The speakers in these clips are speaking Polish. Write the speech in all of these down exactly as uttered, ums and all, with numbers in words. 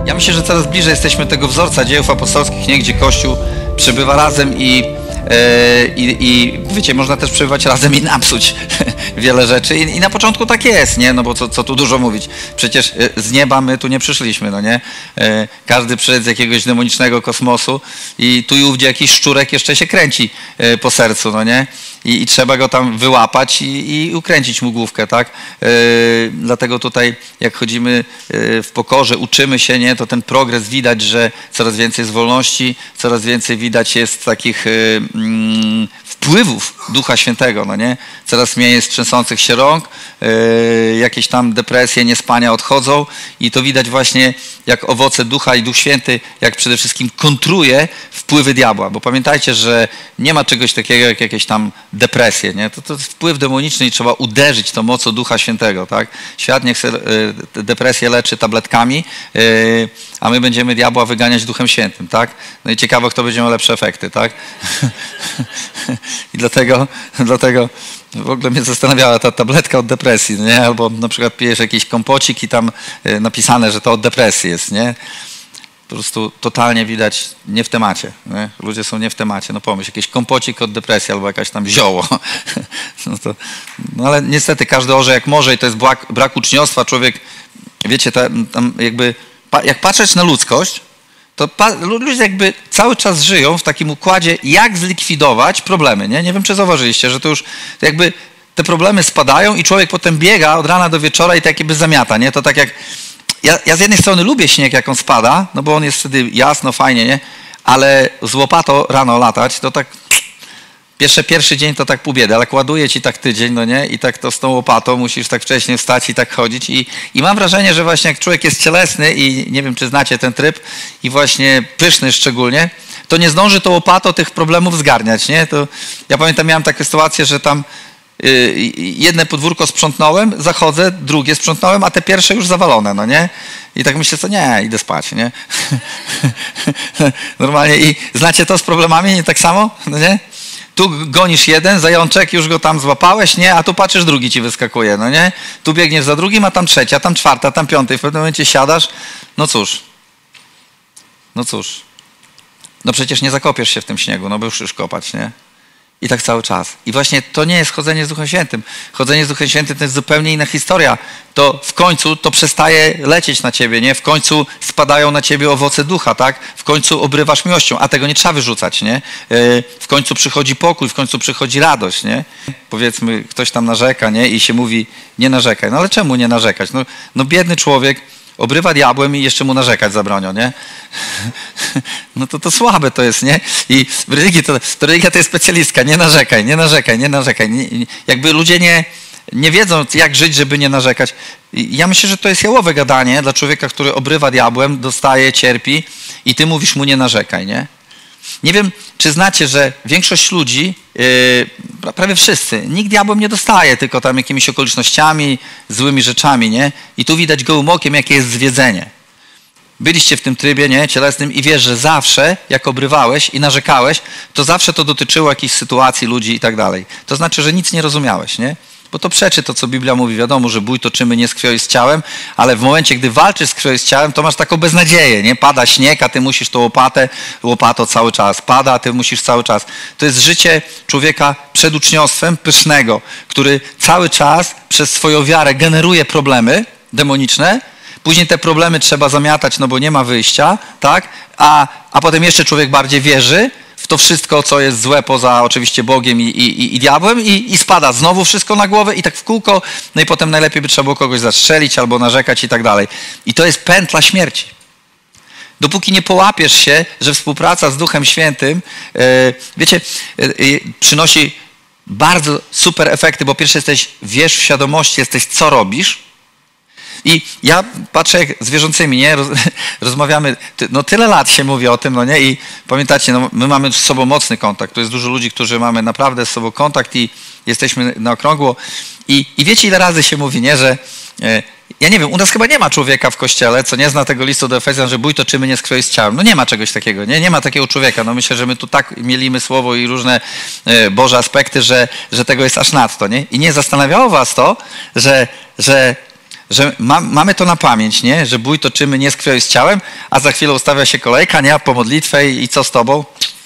Ja myślę, że coraz bliżej jesteśmy tego wzorca dziejów apostolskich, nie? Gdzie Kościół przebywa razem i, e, i, i wiecie, można też przebywać razem i napsuć wiele rzeczy. I, I na początku tak jest, nie? No bo co, co tu dużo mówić. Przecież z nieba my tu nie przyszliśmy, no nie? E, każdy przyszedł z jakiegoś demonicznego kosmosu i tu i ówdzie jakiś szczurek jeszcze się kręci e, po sercu, no nie? I, i trzeba go tam wyłapać i, i ukręcić mu główkę, tak? E, dlatego tutaj jak chodzimy e, w pokorze, uczymy się, nie? To ten progres widać, że coraz więcej jest wolności, coraz więcej widać jest takich e, mm, wpływów Ducha Świętego, no nie? Coraz mniej jest trzęsących się rąk, e, jakieś tam depresje, niespania odchodzą i to widać właśnie jak owoce Ducha i Duch Święty, jak przede wszystkim kontruje wpływy diabła, bo pamiętajcie, że nie ma czegoś takiego jak jakieś tam depresje, nie? To, to jest wpływ demoniczny i trzeba uderzyć tą mocą Ducha Świętego, tak? Świat niech se depresję leczy tabletkami, yy, a my będziemy diabła wyganiać Duchem Świętym, tak? No i ciekawe, kto będzie miał lepsze efekty, tak? I dlatego, dlatego w ogóle mnie zastanawiała ta tabletka od depresji, nie? Albo na przykład pijesz jakiś kompocik i tam yy, napisane, że to od depresji jest, nie? Po prostu totalnie widać nie w temacie. Nie? Ludzie są nie w temacie. No pomyśl, jakiś kompocik od depresji albo jakaś tam zioło. No, to, no ale niestety każdy orze jak może i to jest brak, brak uczniostwa. Człowiek, wiecie, ta, tam jakby, jak patrzeć na ludzkość, to pa, ludzie jakby cały czas żyją w takim układzie, jak zlikwidować problemy. Nie, nie wiem, czy zauważyliście, że to już jakby te problemy spadają i człowiek potem biega od rana do wieczora i tak jakby zamiata. Nie? To tak jak Ja, ja z jednej strony lubię śnieg, jak on spada, no bo on jest wtedy jasno, fajnie, nie? Ale z łopatą rano latać, to tak pierwszy, pierwszy dzień to tak pół biedy, ale kładuje ci tak tydzień, no nie? I tak to z tą łopatą musisz tak wcześnie wstać i tak chodzić. I, i mam wrażenie, że właśnie jak człowiek jest cielesny i nie wiem, czy znacie ten tryb i właśnie pyszny szczególnie, to nie zdąży tą łopatą tych problemów zgarniać, nie? To ja pamiętam, miałem taką sytuację, że tam jedne podwórko sprzątnąłem, zachodzę, drugie sprzątnąłem, a te pierwsze już zawalone, no nie? I tak myślę, co nie, idę spać, nie? Normalnie i znacie to z problemami, nie tak samo, no nie? Tu gonisz jeden, zajączek, już go tam złapałeś, nie? A tu patrzysz, drugi ci wyskakuje, no nie? Tu biegniesz za drugim, a tam trzecia, a tam czwarta, a tam piąty. W pewnym momencie siadasz, no cóż, no cóż, no przecież nie zakopiesz się w tym śniegu, no bo już już kopać, nie? I tak cały czas. I właśnie to nie jest chodzenie z Duchem Świętym. Chodzenie z Duchem Świętym to jest zupełnie inna historia. To w końcu to przestaje lecieć na ciebie, nie? W końcu spadają na ciebie owoce Ducha, tak? W końcu obrywasz miłością, a tego nie trzeba wyrzucać, nie? W końcu przychodzi pokój, w końcu przychodzi radość, nie? Powiedzmy, ktoś tam narzeka, nie? I się mówi, nie narzekaj. No ale czemu nie narzekać? No, no biedny człowiek obrywa diabłem i jeszcze mu narzekać zabronią, nie? No to to słabe to jest, nie? I w religii to, to religia to jest specjalistka, nie narzekaj, nie narzekaj, nie narzekaj. Nie, jakby ludzie nie, nie wiedzą, jak żyć, żeby nie narzekać. I ja myślę, że to jest jałowe gadanie dla człowieka, który obrywa diabłem, dostaje, cierpi i ty mówisz mu nie narzekaj, nie? Nie wiem, czy znacie, że większość ludzi, yy, prawie wszyscy, nikt diabłem nie dostaje, tylko tam jakimiś okolicznościami, złymi rzeczami, nie? I tu widać gołym okiem, jakie jest zwiedzenie. Byliście w tym trybie, nie, cielesnym i wiesz, że zawsze, jak obrywałeś i narzekałeś, to zawsze to dotyczyło jakichś sytuacji, ludzi i tak dalej. To znaczy, że nic nie rozumiałeś, nie? Bo to przeczy to, co Biblia mówi. Wiadomo, że bój toczymy nie z krwią i z ciałem, ale w momencie, gdy walczysz z krwią i z ciałem, to masz taką beznadzieję, nie? Pada śnieg, a ty musisz tą łopatę, łopato cały czas. Pada, a ty musisz cały czas. To jest życie człowieka przed uczniostwem pysznego, który cały czas przez swoją wiarę generuje problemy demoniczne. Później te problemy trzeba zamiatać, no bo nie ma wyjścia, tak? A, a potem jeszcze człowiek bardziej wierzy w to wszystko, co jest złe poza oczywiście Bogiem i, i, i diabłem i, i spada znowu wszystko na głowę i tak w kółko, no i potem najlepiej by trzeba było kogoś zastrzelić albo narzekać i tak dalej. I to jest pętla śmierci. Dopóki nie połapiesz się, że współpraca z Duchem Świętym, yy, wiecie, yy, yy, przynosi bardzo super efekty, bo pierwsze jesteś, wiesz w świadomości, jesteś co robisz. I ja patrzę jak z wierzącymi, nie? Roz, rozmawiamy, no tyle lat się mówi o tym, no nie? I pamiętacie, no my mamy z sobą mocny kontakt. Tu jest dużo ludzi, którzy mamy naprawdę z sobą kontakt i jesteśmy na okrągło. I, i wiecie, ile razy się mówi, nie? Że e, ja nie wiem, u nas chyba nie ma człowieka w kościele, co nie zna tego listu do Efezjan, że bój toczymy nie z krwią i z ciałem. No nie ma czegoś takiego, nie? Nie ma takiego człowieka. No myślę, że my tu tak mielimy słowo i różne e, Boże aspekty, że, że tego jest aż nadto, nie? I nie zastanawiało was to, że, że że ma, mamy to na pamięć, nie? Że bój toczymy nie z krwią i z ciałem, a za chwilę ustawia się kolejka, nie? Po modlitwę i, i co z tobą?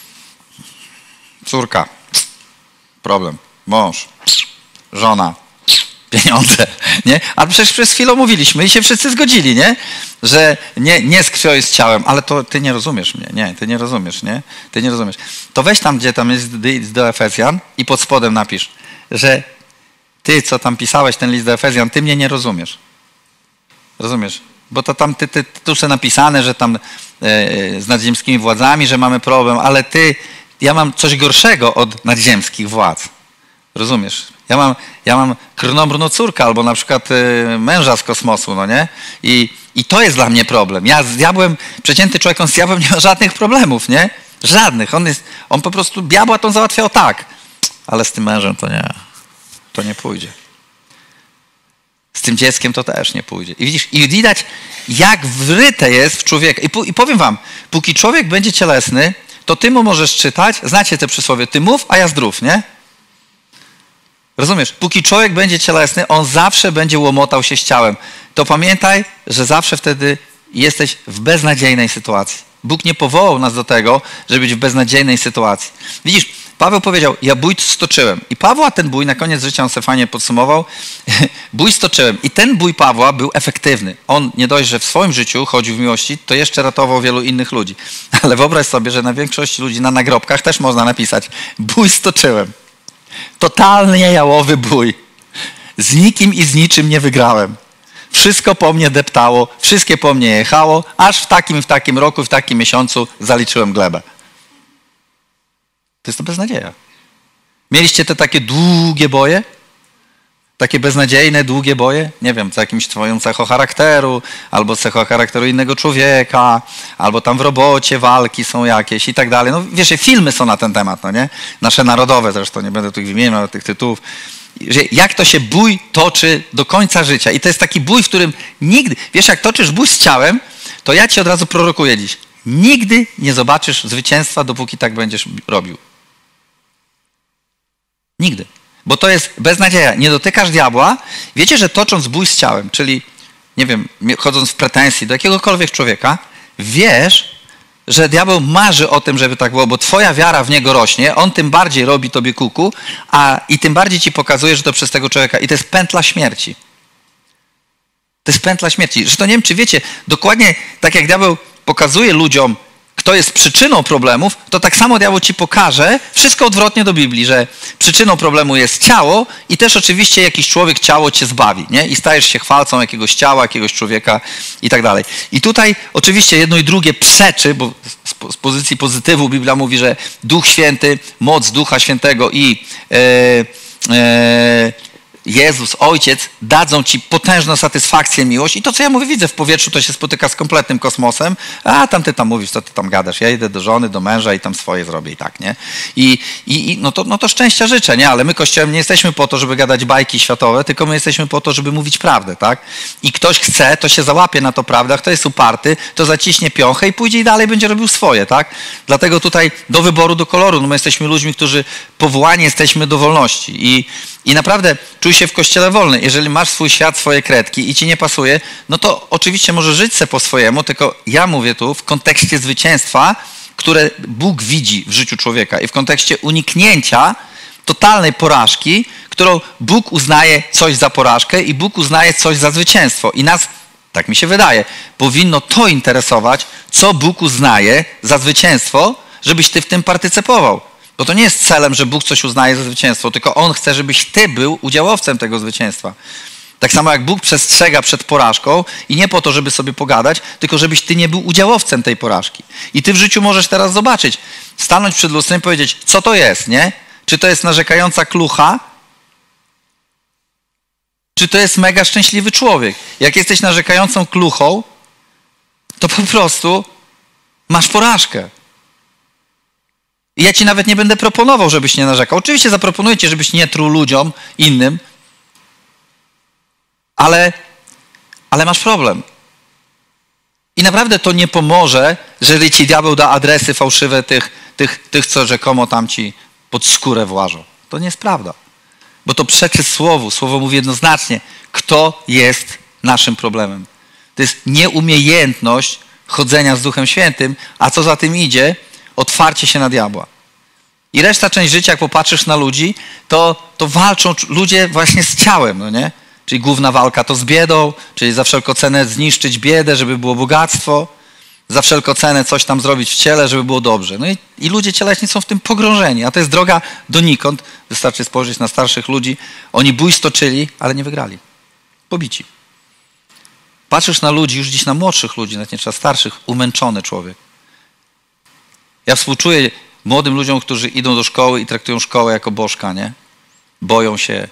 Córka, problem, mąż, żona, pieniądze, nie? A przecież przez chwilę mówiliśmy i się wszyscy zgodzili, nie? Że nie, nie z krwią i z ciałem, ale to ty nie rozumiesz mnie, nie, ty nie rozumiesz, nie? Ty nie rozumiesz. To weź tam, gdzie tam jest list do Efezjan i pod spodem napisz, że ty, co tam pisałeś, ten list do Efezjan, ty mnie nie rozumiesz. Rozumiesz? Bo to tam ty, ty, tu są napisane, że tam e, z nadziemskimi władzami, że mamy problem, ale ty, ja mam coś gorszego od nadziemskich władz. Rozumiesz? Ja mam, ja mam krnąbrną córkę albo na przykład e, męża z kosmosu, no nie? I, I to jest dla mnie problem. Ja z diabłem, przeciętny człowiek, on z diabłem nie ma żadnych problemów, nie? Żadnych. On, jest, on po prostu diabła to załatwiał tak. Ale z tym mężem to nie. To nie pójdzie. Z tym dzieckiem to też nie pójdzie. I widzisz, i widać, jak wryte jest w człowieka. I, I powiem wam, póki człowiek będzie cielesny, to ty mu możesz czytać, znacie te przysłowie, ty mów, a ja zdrów, nie? Rozumiesz? Póki człowiek będzie cielesny, on zawsze będzie łomotał się z ciałem. To pamiętaj, że zawsze wtedy jesteś w beznadziejnej sytuacji. Bóg nie powołał nas do tego, żeby być w beznadziejnej sytuacji. Widzisz, Paweł powiedział, ja bój stoczyłem. I Pawła ten bój, na koniec życia on se fajnie podsumował, bój stoczyłem. I ten bój Pawła był efektywny. On nie dość, że w swoim życiu chodził w miłości, to jeszcze ratował wielu innych ludzi. Ale wyobraź sobie, że na większości ludzi na nagrobkach też można napisać, bój stoczyłem. Totalnie jałowy bój. Z nikim i z niczym nie wygrałem. Wszystko po mnie deptało, wszystkie po mnie jechało, aż w takim, w takim roku, w takim miesiącu zaliczyłem glebę. To jest to beznadzieja. Mieliście te takie długie boje? Takie beznadziejne, długie boje? Nie wiem, z jakimś twoją cechą charakteru, albo cechą charakteru innego człowieka, albo tam w robocie walki są jakieś i tak dalej. No wiesz, filmy są na ten temat, no nie? Nasze narodowe zresztą, nie będę tu wymieniał tych tytułów. Że jak to się bój toczy do końca życia. I to jest taki bój, w którym nigdy, wiesz, jak toczysz bój z ciałem, to ja ci od razu prorokuję dziś. Nigdy nie zobaczysz zwycięstwa, dopóki tak będziesz robił. Nigdy. Bo to jest beznadzieja. Nie dotykasz diabła. Wiecie, że tocząc bój z ciałem, czyli, nie wiem, chodząc w pretensji do jakiegokolwiek człowieka, wiesz, że diabeł marzy o tym, żeby tak było, bo twoja wiara w niego rośnie, on tym bardziej robi tobie kuku, a i tym bardziej ci pokazuje, że to przez tego człowieka. I to jest pętla śmierci. To jest pętla śmierci. Że to nie wiem, czy wiecie, dokładnie tak jak diabeł pokazuje ludziom, kto jest przyczyną problemów, to tak samo diabeł ci pokaże, wszystko odwrotnie do Biblii, że przyczyną problemu jest ciało i też oczywiście jakiś człowiek ciało cię zbawi, nie? I stajesz się chwalcą jakiegoś ciała, jakiegoś człowieka i tak dalej. I tutaj oczywiście jedno i drugie przeczy, bo z pozycji pozytywu Biblia mówi, że Duch Święty, moc Ducha Świętego i e, e, Jezus, Ojciec dadzą ci potężną satysfakcję, miłość i to, co ja mówię, widzę w powietrzu, to się spotyka z kompletnym kosmosem, a tam ty tam mówisz, co ty tam gadasz, ja idę do żony, do męża i tam swoje zrobię i tak, nie? I, i, i no, to, no to szczęścia życzę, nie? Ale my Kościołem nie jesteśmy po to, żeby gadać bajki światowe, tylko my jesteśmy po to, żeby mówić prawdę, tak? I ktoś chce, to się załapie na to prawdę, a kto jest uparty, to zaciśnie piąchę i pójdzie i dalej będzie robił swoje, tak? Dlatego tutaj do wyboru, do koloru, no my jesteśmy ludźmi, którzy powołani jesteśmy do wolności i I naprawdę czuj się w Kościele wolny. Jeżeli masz swój świat, swoje kredki i ci nie pasuje, no to oczywiście możesz żyć se po swojemu, tylko ja mówię tu w kontekście zwycięstwa, które Bóg widzi w życiu człowieka i w kontekście uniknięcia totalnej porażki, którą Bóg uznaje coś za porażkę i Bóg uznaje coś za zwycięstwo. I nas, tak mi się wydaje, powinno to interesować, co Bóg uznaje za zwycięstwo, żebyś ty w tym partycypował. Bo to nie jest celem, że Bóg coś uznaje za zwycięstwo, tylko On chce, żebyś ty był udziałowcem tego zwycięstwa. Tak samo jak Bóg przestrzega przed porażką i nie po to, żeby sobie pogadać, tylko żebyś ty nie był udziałowcem tej porażki. I ty w życiu możesz teraz zobaczyć, stanąć przed lustrem i powiedzieć, co to jest, nie? Czy to jest narzekająca klucha? Czy to jest mega szczęśliwy człowiek? Jak jesteś narzekającą kluchą, to po prostu masz porażkę. I ja ci nawet nie będę proponował, żebyś nie narzekał. Oczywiście zaproponuję ci, żebyś nie truł ludziom, innym, ale, ale masz problem. I naprawdę to nie pomoże, jeżeli ci diabeł da adresy fałszywe tych, tych, tych co rzekomo tam ci pod skórę włażą. To nie jest prawda. Bo to przeczy słowu. Słowo mówi jednoznacznie, kto jest naszym problemem. To jest nieumiejętność chodzenia z Duchem Świętym, a co za tym idzie? Otwarcie się na diabła. I reszta część życia, jak popatrzysz na ludzi, to, to walczą ludzie właśnie z ciałem, no nie? Czyli główna walka to z biedą, czyli za wszelką cenę zniszczyć biedę, żeby było bogactwo, za wszelką cenę coś tam zrobić w ciele, żeby było dobrze. No i, i ludzie cieleśni są w tym pogrążeni, a to jest droga donikąd. Wystarczy spojrzeć na starszych ludzi. Oni bój stoczyli, ale nie wygrali. Pobici. Patrzysz na ludzi, już dziś na młodszych ludzi, nawet nie trzeba starszych, umęczony człowiek. Ja współczuję młodym ludziom, którzy idą do szkoły i traktują szkołę jako bożka, nie? Boją się,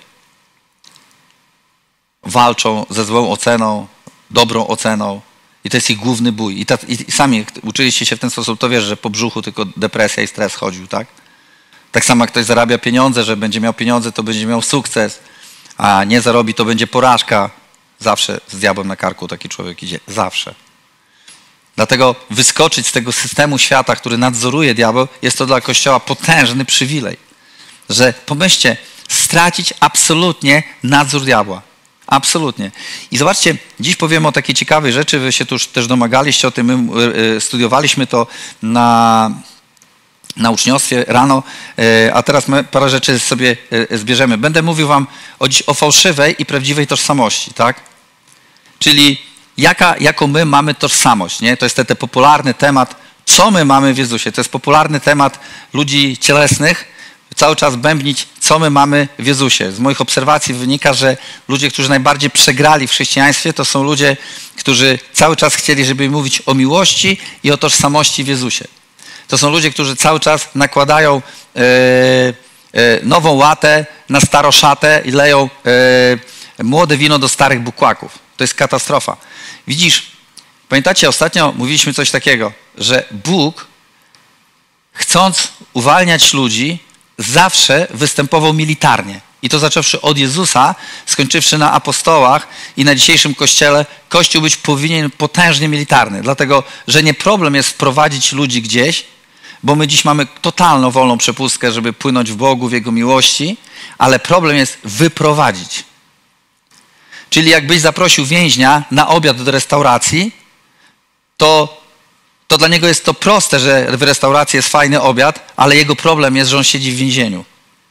walczą ze złą oceną, dobrą oceną i to jest ich główny bój. I, ta, i sami jak uczyliście się w ten sposób, to wiesz, że po brzuchu tylko depresja i stres chodził, tak? Tak samo jak ktoś zarabia pieniądze, że będzie miał pieniądze, to będzie miał sukces, a nie zarobi, to będzie porażka. Zawsze z diabłem na karku taki człowiek idzie. Zawsze. Dlatego wyskoczyć z tego systemu świata, który nadzoruje diabeł, jest to dla Kościoła potężny przywilej. Że pomyślcie, stracić absolutnie nadzór diabła. Absolutnie. I zobaczcie, dziś powiemy o takiej ciekawej rzeczy, wy się tu już też domagaliście o tym, my studiowaliśmy to na, na uczniostwie rano, a teraz my parę rzeczy sobie zbierzemy. Będę mówił wam o, dziś o fałszywej i prawdziwej tożsamości, tak? Czyli jaka, jaką my mamy tożsamość, nie? To jest ten, ten popularny temat, co my mamy w Jezusie. To jest popularny temat ludzi cielesnych, cały czas bębnić, co my mamy w Jezusie. Z moich obserwacji wynika, że ludzie, którzy najbardziej przegrali w chrześcijaństwie, to są ludzie, którzy cały czas chcieli, żeby mówić o miłości i o tożsamości w Jezusie. To są ludzie, którzy cały czas nakładają e, e, nową łatę na starą szatę i leją e, młode wino do starych bukłaków. To jest katastrofa. Widzisz, pamiętacie, ostatnio mówiliśmy coś takiego, że Bóg, chcąc uwalniać ludzi, zawsze występował militarnie. I to zacząwszy od Jezusa, skończywszy na apostołach i na dzisiejszym Kościele, Kościół być powinien potężnie militarny. Dlatego, że nie problem jest wprowadzić ludzi gdzieś, bo my dziś mamy totalną wolną przepustkę, żeby płynąć w Bogu, w Jego miłości, ale problem jest wyprowadzić. Czyli jakbyś zaprosił więźnia na obiad do restauracji, to to dla niego jest to proste, że w restauracji jest fajny obiad, ale jego problem jest, że on siedzi w więzieniu.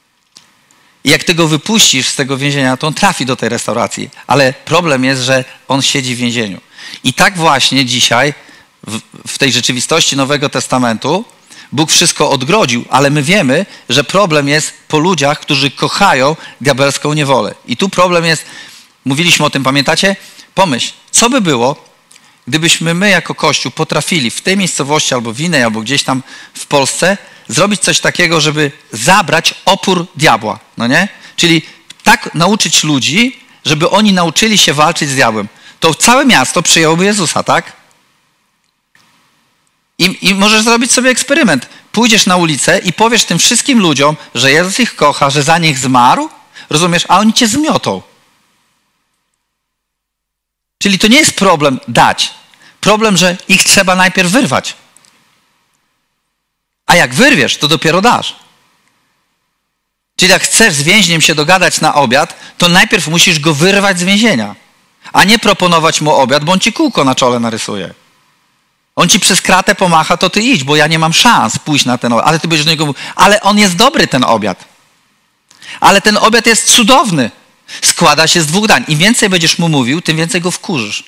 I jak ty go wypuścisz z tego więzienia, to on trafi do tej restauracji, ale problem jest, że on siedzi w więzieniu. I tak właśnie dzisiaj w, w tej rzeczywistości Nowego Testamentu Bóg wszystko odgrodził, ale my wiemy, że problem jest po ludziach, którzy kochają diabelską niewolę. I tu problem jest, mówiliśmy o tym, pamiętacie? Pomyśl, co by było, gdybyśmy my jako Kościół potrafili w tej miejscowości albo w innej, albo gdzieś tam w Polsce zrobić coś takiego, żeby zabrać opór diabła, no nie? Czyli tak nauczyć ludzi, żeby oni nauczyli się walczyć z diabłem. To całe miasto przyjęłoby Jezusa, tak? I, I możesz zrobić sobie eksperyment. Pójdziesz na ulicę i powiesz tym wszystkim ludziom, że Jezus ich kocha, że za nich zmarł, rozumiesz, a oni cię zmiotą. Czyli to nie jest problem dać. Problem, że ich trzeba najpierw wyrwać. A jak wyrwiesz, to dopiero dasz. Czyli jak chcesz z więźniem się dogadać na obiad, to najpierw musisz go wyrwać z więzienia. A nie proponować mu obiad, bo on ci kółko na czole narysuje. On ci przez kratę pomacha, to ty idź, bo ja nie mam szans pójść na ten obiad. Ale ty będziesz do niego mówił, ale on jest dobry, ten obiad. Ale ten obiad jest cudowny. Składa się z dwóch dań. Im więcej będziesz mu mówił, tym więcej go wkurzysz.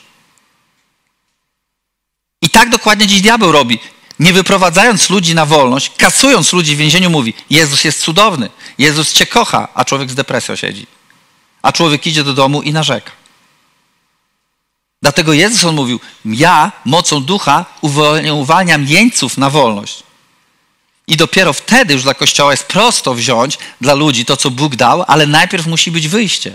I tak dokładnie dziś diabeł robi. Nie wyprowadzając ludzi na wolność, kasując ludzi w więzieniu, mówi, Jezus jest cudowny, Jezus cię kocha, a człowiek z depresją siedzi. A człowiek idzie do domu i narzeka. Dlatego Jezus, on mówił, ja mocą ducha uwalniam jeńców na wolność. I dopiero wtedy już dla Kościoła jest prosto wziąć dla ludzi to, co Bóg dał, ale najpierw musi być wyjście.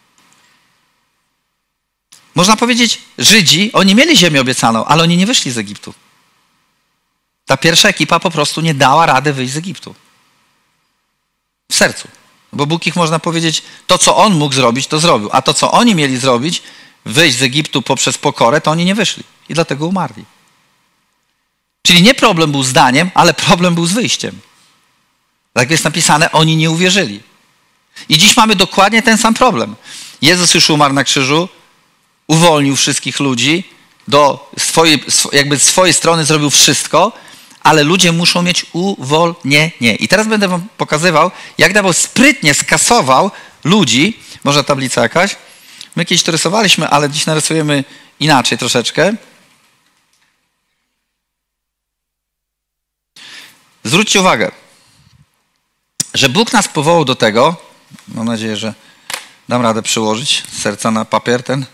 Można powiedzieć, Żydzi, oni mieli ziemię obiecaną, ale oni nie wyszli z Egiptu. Ta pierwsza ekipa po prostu nie dała rady wyjść z Egiptu. W sercu. Bo Bóg ich, można powiedzieć, to, co On mógł zrobić, to zrobił. A to, co oni mieli zrobić, wyjść z Egiptu poprzez pokorę, to oni nie wyszli. I dlatego umarli. Czyli nie problem był z daniem, ale problem był z wyjściem. Tak jest napisane, oni nie uwierzyli. I dziś mamy dokładnie ten sam problem. Jezus już umarł na krzyżu, uwolnił wszystkich ludzi, do swojej, jakby z swojej strony zrobił wszystko, ale ludzie muszą mieć uwolnienie. I teraz będę wam pokazywał, jak diabeł sprytnie skasował ludzi. Może tablica jakaś? My kiedyś to rysowaliśmy, ale dziś narysujemy inaczej troszeczkę. Zwróćcie uwagę, że Bóg nas powołał do tego, mam nadzieję, że dam radę przyłożyć z serca na papier ten.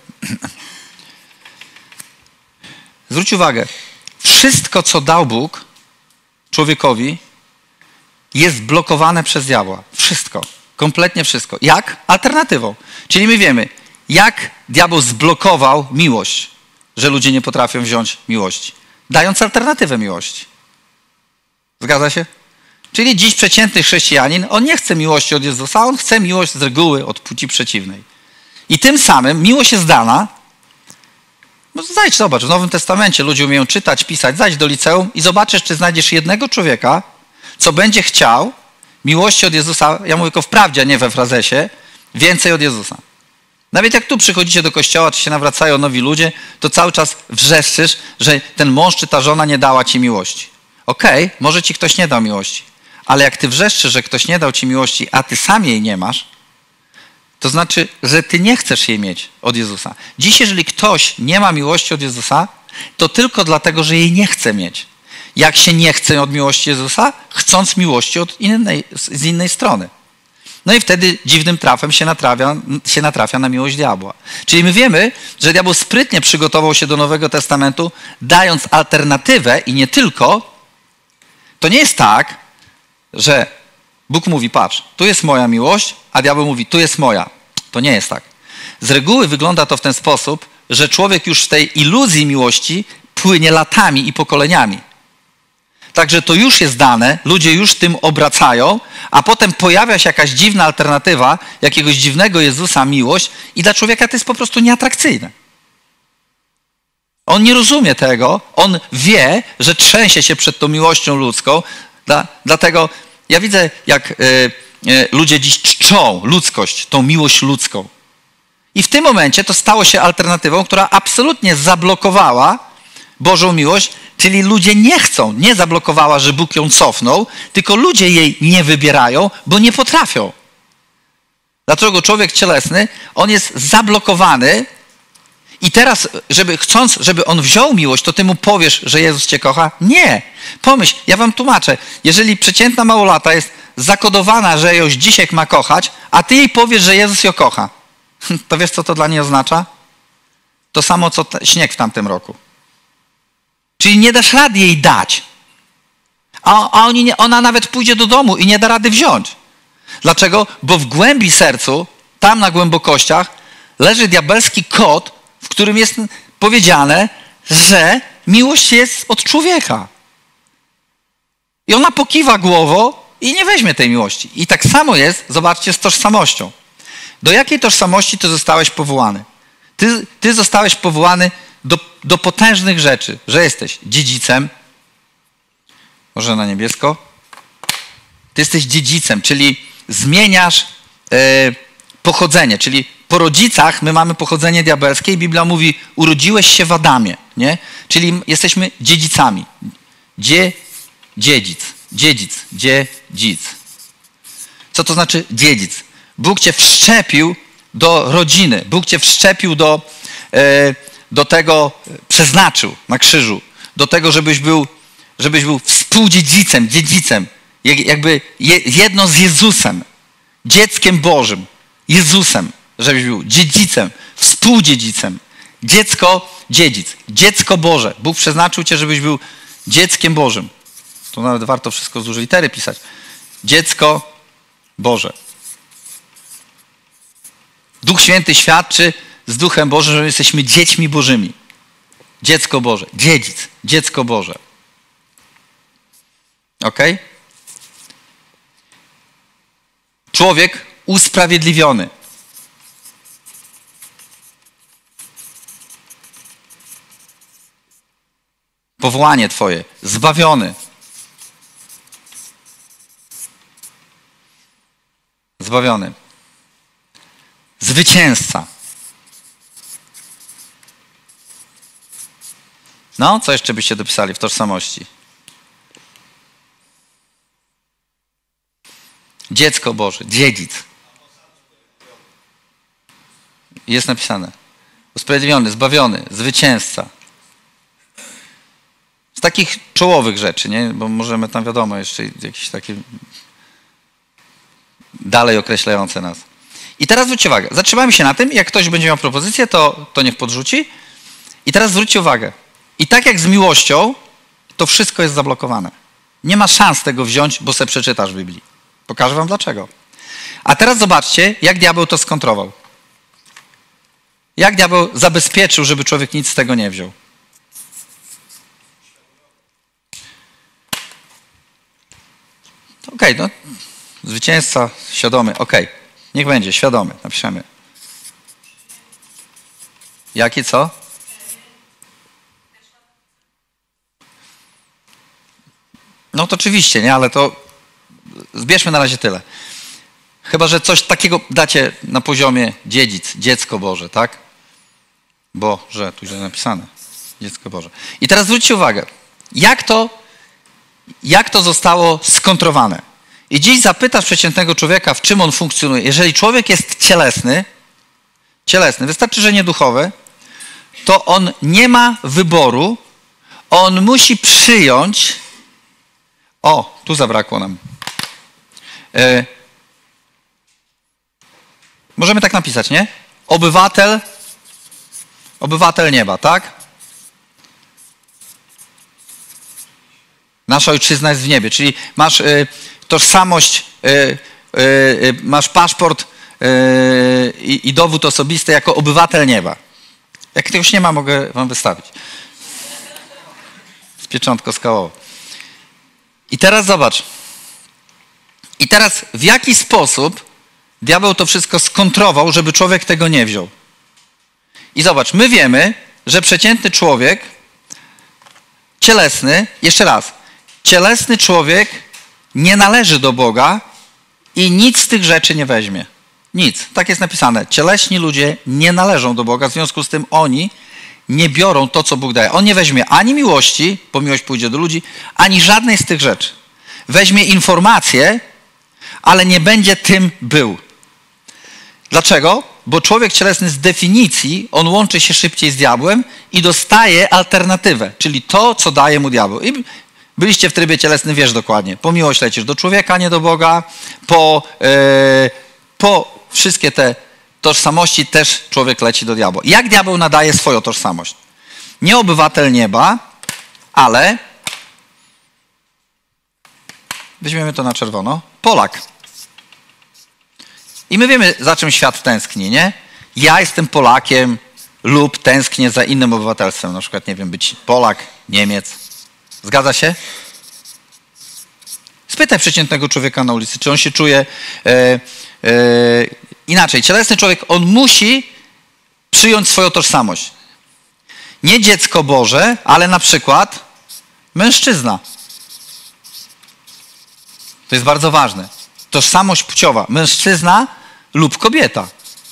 Zwróć uwagę, wszystko, co dał Bóg człowiekowi, jest blokowane przez diabła. Wszystko. Kompletnie wszystko. Jak? Alternatywą. Czyli my wiemy, jak diabeł zblokował miłość, że ludzie nie potrafią wziąć miłości. Dając alternatywę miłości. Zgadza się? Czyli dziś przeciętny chrześcijanin, on nie chce miłości od Jezusa, on chce miłość z reguły od płci przeciwnej. I tym samym miłość jest dana. No zajdź, zobacz, w Nowym Testamencie ludzie umieją czytać, pisać, zajdź do liceum i zobaczysz, czy znajdziesz jednego człowieka, co będzie chciał miłości od Jezusa, ja mówię tylko w prawdzie, a nie we frazesie, więcej od Jezusa. Nawet jak tu przychodzicie do kościoła, czy się nawracają nowi ludzie, to cały czas wrzeszczysz, że ten mąż czy ta żona nie dała ci miłości. Okej, okay, może ci ktoś nie dał miłości, ale jak ty wrzeszczysz, że ktoś nie dał ci miłości, a ty sam jej nie masz, to znaczy, że ty nie chcesz jej mieć od Jezusa. Dziś, jeżeli ktoś nie ma miłości od Jezusa, to tylko dlatego, że jej nie chce mieć. Jak się nie chce od miłości Jezusa, chcąc miłości od innej, z innej strony. No i wtedy dziwnym trafem się natrafia, się natrafia na miłość diabła. Czyli my wiemy, że diabeł sprytnie przygotował się do Nowego Testamentu, dając alternatywę i nie tylko. To nie jest tak, że Bóg mówi, patrz, tu jest moja miłość, a diabeł mówi, tu jest moja. To nie jest tak. Z reguły wygląda to w ten sposób, że człowiek już w tej iluzji miłości płynie latami i pokoleniami. Także to już jest dane, ludzie już tym obracają, a potem pojawia się jakaś dziwna alternatywa, jakiegoś dziwnego Jezusa miłość i dla człowieka to jest po prostu nieatrakcyjne. On nie rozumie tego, on wie, że trzęsie się przed tą miłością ludzką, dla, dlatego ja widzę, jak y, y, ludzie dziś czczą ludzkość, tą miłość ludzką. I w tym momencie to stało się alternatywą, która absolutnie zablokowała Bożą miłość, czyli ludzie nie chcą, nie zablokowała, że Bóg ją cofnął, tylko ludzie jej nie wybierają, bo nie potrafią. Dlatego człowiek cielesny, on jest zablokowany i teraz, żeby chcąc, żeby on wziął miłość, to ty mu powiesz, że Jezus cię kocha? Nie. Pomyśl, ja wam tłumaczę, jeżeli przeciętna małolata jest zakodowana, że ją dzisiaj ma kochać, a ty jej powiesz, że Jezus ją kocha, to wiesz, co to dla niej oznacza? To samo, co śnieg w tamtym roku. Czyli nie dasz rady jej dać. A, a oni nie, ona nawet pójdzie do domu i nie da rady wziąć. Dlaczego? Bo w głębi sercu, tam na głębokościach, leży diabelski kod, w którym jest powiedziane, że miłość jest od człowieka. I ona pokiwa głową i nie weźmie tej miłości. I tak samo jest, zobaczcie, z tożsamością. Do jakiej tożsamości ty zostałeś powołany? Ty, ty zostałeś powołany do, do potężnych rzeczy, że jesteś dziedzicem, może na niebiesko, ty jesteś dziedzicem, czyli zmieniasz yy, pochodzenie, czyli po rodzicach my mamy pochodzenie diabelskie i Biblia mówi, urodziłeś się w Adamie, nie? Czyli jesteśmy dziedzicami. Dzie, dziedzic, dziedzic, dziedzic. Co to znaczy dziedzic? Bóg cię wszczepił do rodziny, Bóg cię wszczepił do, yy, do tego, przeznaczył na krzyżu, do tego, żebyś był, żebyś był współdziedzicem, dziedzicem, jakby jedno z Jezusem, dzieckiem Bożym, Jezusem, żebyś był dziedzicem, współdziedzicem, dziecko, dziedzic, dziecko Boże. Bóg przeznaczył cię, żebyś był dzieckiem Bożym. Tu nawet warto wszystko z dużej litery pisać. Dziecko Boże. Duch Święty świadczy z Duchem Bożym, że jesteśmy dziećmi Bożymi. Dziecko Boże, dziedzic, dziecko Boże. Ok? Człowiek usprawiedliwiony. Powołanie twoje, zbawiony. Zbawiony. Zwycięzca. No, co jeszcze byście dopisali w tożsamości? Dziecko Boże, dziedzic. Jest napisane. Usprawiedliwiony, zbawiony, zwycięzca. Z takich czołowych rzeczy, nie? Bo możemy tam, wiadomo, jeszcze jakieś takie dalej określające nas. I teraz zwróćcie uwagę. Zatrzymajmy się na tym. Jak ktoś będzie miał propozycję, to, to niech podrzuci. I teraz zwróćcie uwagę. I tak jak z miłością, to wszystko jest zablokowane. Nie ma szans tego wziąć, bo se przeczytasz w Biblii. Pokażę wam dlaczego. A teraz zobaczcie, jak diabeł to skontrował. Jak diabeł zabezpieczył, żeby człowiek nic z tego nie wziął. Okej, okay, no. Zwycięzca, świadomy. Okej, okay. Niech będzie, świadomy. Napiszemy. Jaki co? No to oczywiście, nie? Ale to zbierzmy na razie tyle. Chyba że coś takiego dacie na poziomie dziedzic, dziecko Boże, tak? Boże, tu źle napisane. Dziecko Boże. I teraz zwróćcie uwagę, jak to, jak to zostało skontrowane. I dziś zapytasz przeciętnego człowieka, w czym on funkcjonuje. Jeżeli człowiek jest cielesny, cielesny, wystarczy, że nie duchowy, to on nie ma wyboru, on musi przyjąć. O, tu zabrakło nam. Yy, możemy tak napisać, nie? Obywatel, obywatel nieba, tak? Nasza ojczyzna jest w niebie, czyli masz y, tożsamość, y, y, y, masz paszport y, i dowód osobisty jako obywatel nieba. Jak tego już nie ma, mogę wam wystawić. Z pieczątką skałową. I teraz zobacz. I teraz w jaki sposób diabeł to wszystko skontrował, żeby człowiek tego nie wziął. I zobacz, my wiemy, że przeciętny człowiek, cielesny, jeszcze raz, cielesny człowiek nie należy do Boga i nic z tych rzeczy nie weźmie. Nic. Tak jest napisane. Cieleśni ludzie nie należą do Boga, w związku z tym oni nie biorą to, co Bóg daje. On nie weźmie ani miłości, bo miłość pójdzie do ludzi, ani żadnej z tych rzeczy. Weźmie informacje, ale nie będzie tym był. Dlaczego? Bo człowiek cielesny z definicji, on łączy się szybciej z diabłem i dostaje alternatywę, czyli to, co daje mu diabeł. I byliście w trybie cielesnym, wiesz dokładnie. Po miłość lecisz do człowieka, nie do Boga. Po, yy, po wszystkie te tożsamości też człowiek leci do diabła. Jak diabeł nadaje swoją tożsamość? Nie obywatel nieba, ale weźmiemy to na czerwono. Polak. I my wiemy, za czym świat tęskni, nie? Ja jestem Polakiem lub tęsknię za innym obywatelstwem. Na przykład, nie wiem, być Polak, Niemiec. Zgadza się? Spytaj przeciętnego człowieka na ulicy, czy on się czuje e, e, inaczej. Cielesny człowiek, on musi przyjąć swoją tożsamość. Nie dziecko Boże, ale na przykład mężczyzna. To jest bardzo ważne. Tożsamość płciowa. Mężczyzna lub kobieta.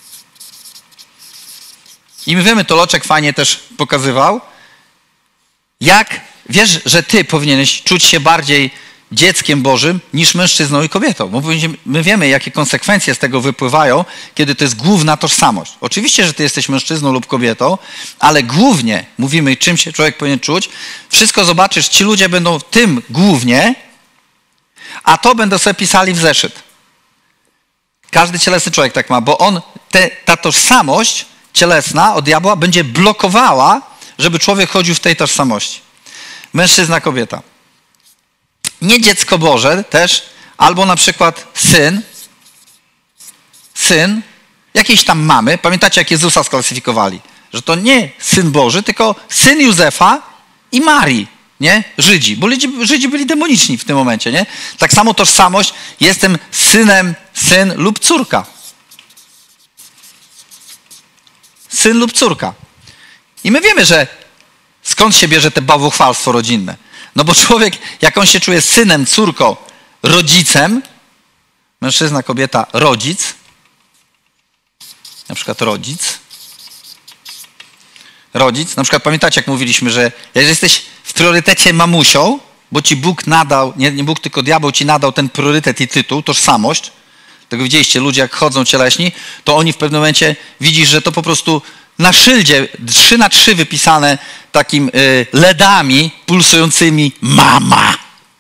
I my wiemy, to Loczek fajnie też pokazywał, jak wiesz, że ty powinieneś czuć się bardziej dzieckiem Bożym niż mężczyzną i kobietą. Bo my wiemy, jakie konsekwencje z tego wypływają, kiedy to jest główna tożsamość. Oczywiście, że ty jesteś mężczyzną lub kobietą, ale głównie mówimy, czym się człowiek powinien czuć. Wszystko zobaczysz, ci ludzie będą tym głównie, a to będą sobie pisali w zeszyt. Każdy cielesny człowiek tak ma, bo on, te, ta tożsamość cielesna od diabła będzie blokowała, żeby człowiek chodził w tej tożsamości. Mężczyzna, kobieta. Nie dziecko Boże też, albo na przykład syn, syn jakiejś tam mamy. Pamiętacie, jak Jezusa sklasyfikowali? Że to nie syn Boży, tylko syn Józefa i Marii, nie? Żydzi, bo Żydzi, Żydzi byli demoniczni w tym momencie, nie? Tak samo tożsamość, jestem synem, syn lub córka. Syn lub córka. I my wiemy, że skąd się bierze te bałwochwalstwo rodzinne. No bo człowiek, jak on się czuje synem, córką, rodzicem, mężczyzna, kobieta, rodzic, na przykład rodzic, rodzic, na przykład pamiętacie, jak mówiliśmy, że jeżeli jesteś w priorytecie mamusią, bo ci Bóg nadał, nie, nie Bóg, tylko diabeł ci nadał ten priorytet i tytuł, tożsamość, tego widzieliście, ludzie jak chodzą cieleśni, to oni w pewnym momencie widzisz, że to po prostu na szyldzie trzy na trzy wypisane takim y, ledami pulsującymi mama.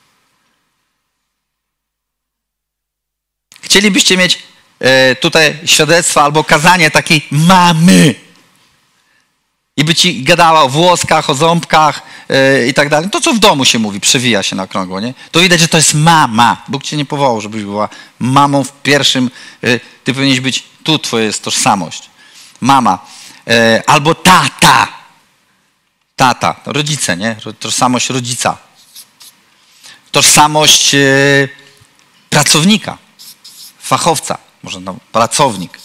Chcielibyście mieć y, tutaj świadectwo albo kazanie takiej mamy. I by ci gadała o włoskach, o ząbkach yy, i tak dalej. To, co w domu się mówi, przewija się na okrągło, nie? To widać, że to jest mama. Bóg cię nie powołał, żebyś była mamą w pierwszym. Yy, ty powinieneś być, tu twoja jest tożsamość. Mama. Yy, albo tata. Tata. To rodzice, nie? Tożsamość rodzica. Tożsamość yy, pracownika. Fachowca. Może no, pracownik.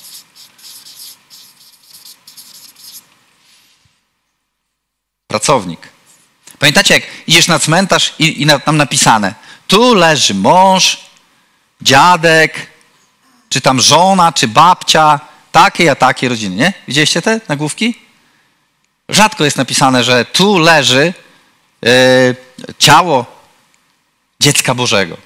Pracownik. Pamiętacie, jak idziesz na cmentarz i, i na, tam napisane, tu leży mąż, dziadek, czy tam żona, czy babcia, takiej a takiej rodziny, nie? Widzieliście te nagłówki? Rzadko jest napisane, że tu leży yy, ciało dziecka Bożego.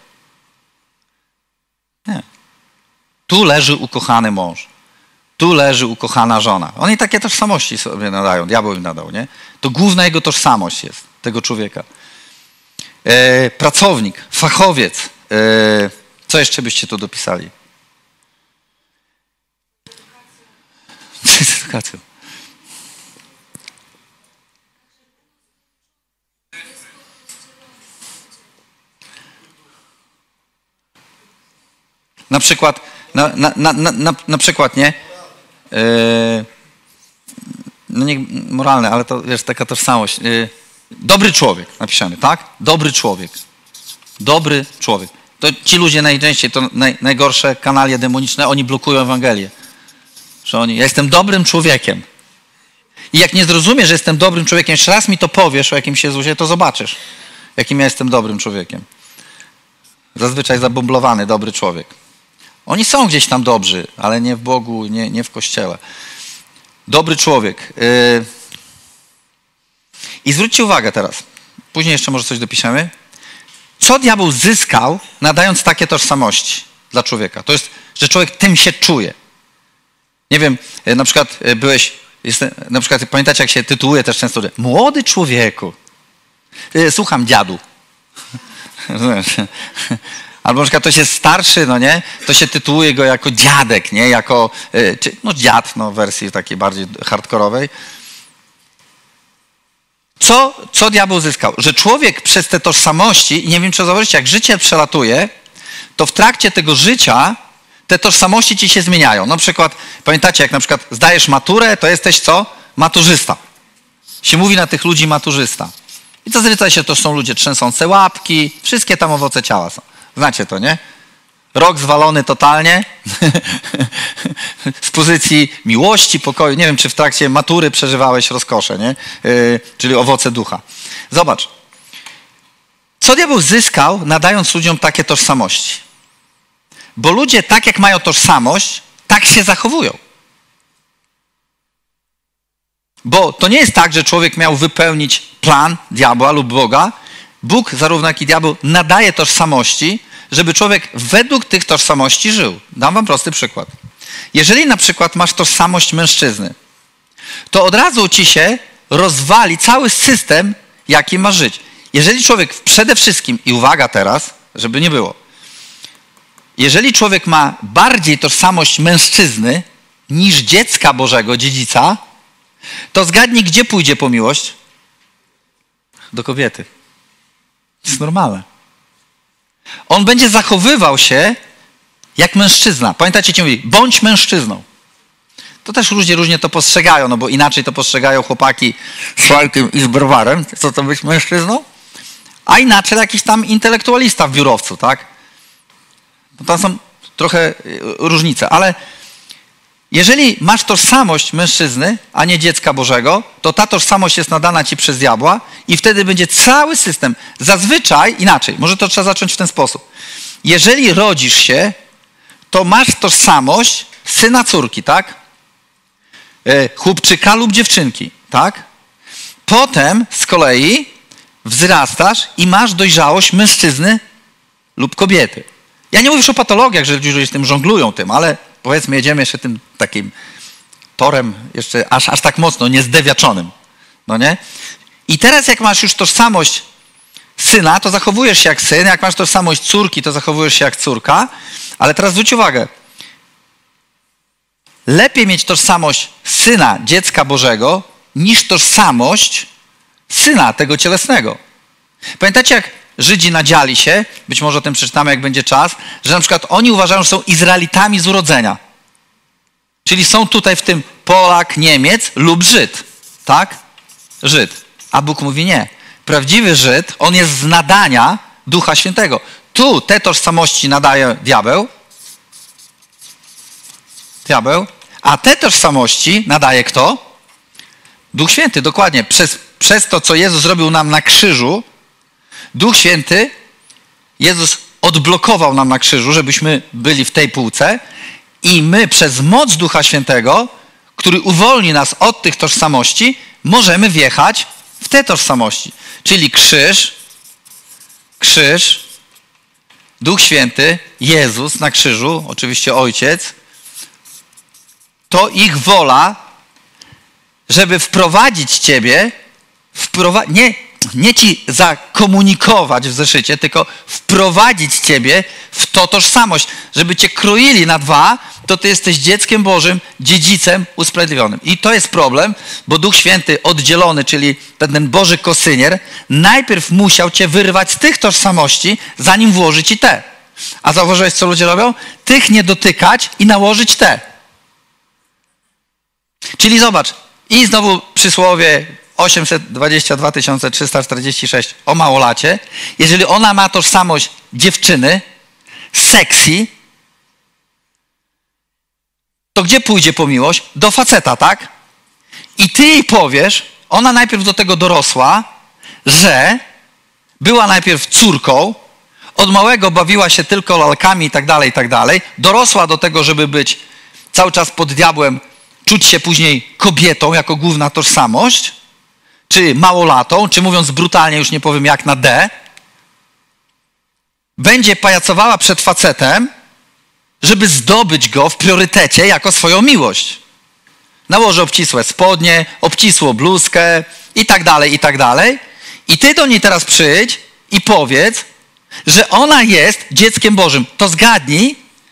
Nie. Tu leży ukochany mąż. Tu leży ukochana żona. Oni takie tożsamości sobie nadają, diabeł im nadał, nie? To główna jego tożsamość jest, tego człowieka. E, pracownik, fachowiec. E, co jeszcze byście tu dopisali? Z edukacją. Na przykład, na, na, na, na, na przykład, nie? Yy, no nie moralne, ale to wiesz, taka tożsamość. Yy, dobry człowiek, napiszemy, tak? Dobry człowiek. Dobry człowiek. To ci ludzie najczęściej, to naj, najgorsze kanalie demoniczne, oni blokują Ewangelię. Że oni, ja jestem dobrym człowiekiem. I jak nie zrozumiesz, że jestem dobrym człowiekiem, jeszcze raz mi to powiesz o jakimś Jezusie, to zobaczysz, jakim ja jestem dobrym człowiekiem. Zazwyczaj zabumblowany dobry człowiek. Oni są gdzieś tam dobrzy, ale nie w Bogu, nie, nie w Kościele. Dobry człowiek. Yy... I zwróćcie uwagę teraz. Później jeszcze może coś dopiszemy. Co diabeł zyskał, nadając takie tożsamości dla człowieka? To jest, że człowiek tym się czuje. Nie wiem, na przykład byłeś, jest, na przykład pamiętacie, jak się tytułuje też często, że młody człowieku. Słucham dziadu. Albo na przykład ktoś jest starszy, no nie, to się tytułuje go jako dziadek, nie, jako, czy, no dziad, no w wersji takiej bardziej hardkorowej. Co, co diabeł zyskał? Że człowiek przez te tożsamości, i nie wiem, czy zauważycie, jak życie przelatuje, to w trakcie tego życia te tożsamości ci się zmieniają. Na przykład, pamiętacie, jak na przykład zdajesz maturę, to jesteś co? Maturzysta. Się mówi na tych ludzi maturzysta. I zazwyczaj się to są ludzie trzęsące łapki, wszystkie tam owoce ciała są. Znacie to, nie? Rok zwalony totalnie z pozycji miłości, pokoju. Nie wiem, czy w trakcie matury przeżywałeś rozkosze, nie? Yy, czyli owoce ducha. Zobacz. Co diabeł zyskał, nadając ludziom takie tożsamości? Bo ludzie tak jak mają tożsamość, tak się zachowują. Bo to nie jest tak, że człowiek miał wypełnić plan diabła lub Boga. Bóg, zarówno jak i diabeł, nadaje tożsamości, żeby człowiek według tych tożsamości żył. Dam wam prosty przykład. Jeżeli na przykład masz tożsamość mężczyzny, to od razu ci się rozwali cały system, jaki masz żyć. Jeżeli człowiek przede wszystkim, i uwaga teraz, żeby nie było, jeżeli człowiek ma bardziej tożsamość mężczyzny niż dziecka Bożego, dziedzica, to zgadnij, gdzie pójdzie po miłość? Do kobiety. To jest normalne. On będzie zachowywał się jak mężczyzna. Pamiętacie, ci mówi, bądź mężczyzną. To też ludzie różnie to postrzegają, no bo inaczej to postrzegają chłopaki z szlajkiem i z browarem. Co to być mężczyzną? A inaczej jakiś tam intelektualista w biurowcu, tak? No to są trochę różnice, ale jeżeli masz tożsamość mężczyzny, a nie dziecka Bożego, to ta tożsamość jest nadana ci przez diabła i wtedy będzie cały system. Zazwyczaj inaczej, może to trzeba zacząć w ten sposób. Jeżeli rodzisz się, to masz tożsamość syna, córki, tak? Chłopczyka lub dziewczynki, tak? potem z kolei wzrastasz i masz dojrzałość mężczyzny lub kobiety. Ja nie mówię już o patologiach, że ludzie z tym żonglują tym, ale powiedzmy jedziemy jeszcze tym takim torem jeszcze aż, aż tak mocno, niezdewiaczonym. No nie? I teraz jak masz już tożsamość syna, to zachowujesz się jak syn. Jak masz tożsamość córki, to zachowujesz się jak córka. Ale teraz zwróć uwagę. Lepiej mieć tożsamość syna, dziecka Bożego, niż tożsamość syna tego cielesnego. Pamiętacie, jak Żydzi nadziali się, być może o tym przeczytamy, jak będzie czas, że na przykład oni uważają, że są Izraelitami z urodzenia. Czyli są tutaj w tym Polak, Niemiec lub Żyd. Tak? Żyd. A Bóg mówi nie. Prawdziwy Żyd, on jest z nadania Ducha Świętego. Tu te tożsamości nadaje diabeł. Diabeł. A te tożsamości nadaje kto? Duch Święty, dokładnie. Przez, przez to, co Jezus zrobił nam na krzyżu, Duch Święty, Jezus odblokował nam na krzyżu, żebyśmy byli w tej półce i my przez moc Ducha Świętego, który uwolni nas od tych tożsamości, możemy wjechać w te tożsamości. Czyli krzyż, krzyż, Duch Święty, Jezus na krzyżu, oczywiście Ojciec, to ich wola, żeby wprowadzić ciebie, wprowa- nie, nie ci zakomunikować w zeszycie, tylko wprowadzić ciebie w to tożsamość, żeby cię kroili na dwa, to ty jesteś dzieckiem Bożym, dziedzicem usprawiedliwionym. I to jest problem, bo Duch Święty oddzielony, czyli ten, ten Boży kosynier, najpierw musiał cię wyrwać z tych tożsamości, zanim włoży ci te. A zauważyłeś, co ludzie robią? Tych nie dotykać i nałożyć te. Czyli zobacz, i znowu przysłowie osiemset dwadzieścia dwa tysiące trzysta czterdzieści sześć o małolacie. Jeżeli ona ma tożsamość dziewczyny, sexy, to gdzie pójdzie po miłość? Do faceta, tak? I ty jej powiesz, ona najpierw do tego dorosła, że była najpierw córką, od małego bawiła się tylko lalkami i tak dalej, i tak dalej. Dorosła do tego, żeby być cały czas pod diabłem, czuć się później kobietą jako główna tożsamość, czy małolatą, czy mówiąc brutalnie, już nie powiem jak na D, będzie pajacowała przed facetem, żeby zdobyć go w priorytecie jako swoją miłość. Nałoży obcisłe spodnie, obcisłą bluzkę i tak dalej, i tak dalej. I ty do niej teraz przyjdź i powiedz, że ona jest dzieckiem Bożym. To zgadnij,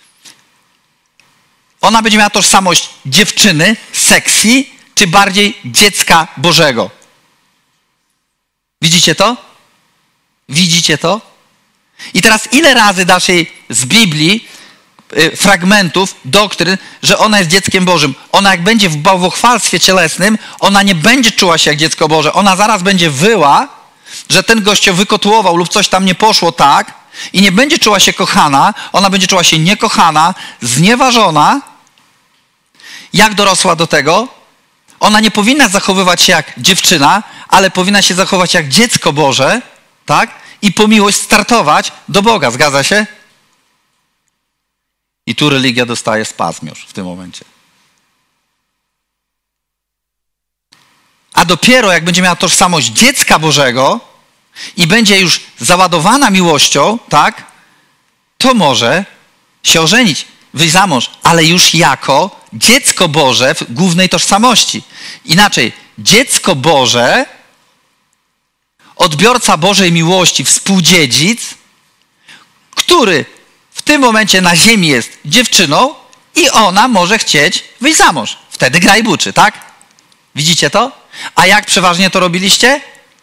ona będzie miała tożsamość dziewczyny, sexy, czy bardziej dziecka Bożego. Widzicie to? Widzicie to? I teraz ile razy dasz jej z Biblii y, fragmentów, doktryn, że ona jest dzieckiem Bożym? Ona jak będzie w bałwochwalstwie cielesnym, ona nie będzie czuła się jak dziecko Boże. Ona zaraz będzie wyła, że ten gość ją wykotłował lub coś tam nie poszło tak i nie będzie czuła się kochana, ona będzie czuła się niekochana, znieważona. Jak dorosła do tego? Ona nie powinna zachowywać się jak dziewczyna, ale powinna się zachować jak dziecko Boże, tak? I po miłość startować do Boga. Zgadza się? I tu religia dostaje spazm już w tym momencie. A dopiero jak będzie miała tożsamość dziecka Bożego i będzie już załadowana miłością, tak? To może się ożenić, wyjść za mąż, ale już jako dziecko Boże w głównej tożsamości. Inaczej, dziecko Boże, odbiorca Bożej miłości, współdziedzic, który w tym momencie na ziemi jest dziewczyną i ona może chcieć wyjść za mąż. Wtedy gra i buczy, tak? Widzicie to? A jak przeważnie to robiliście?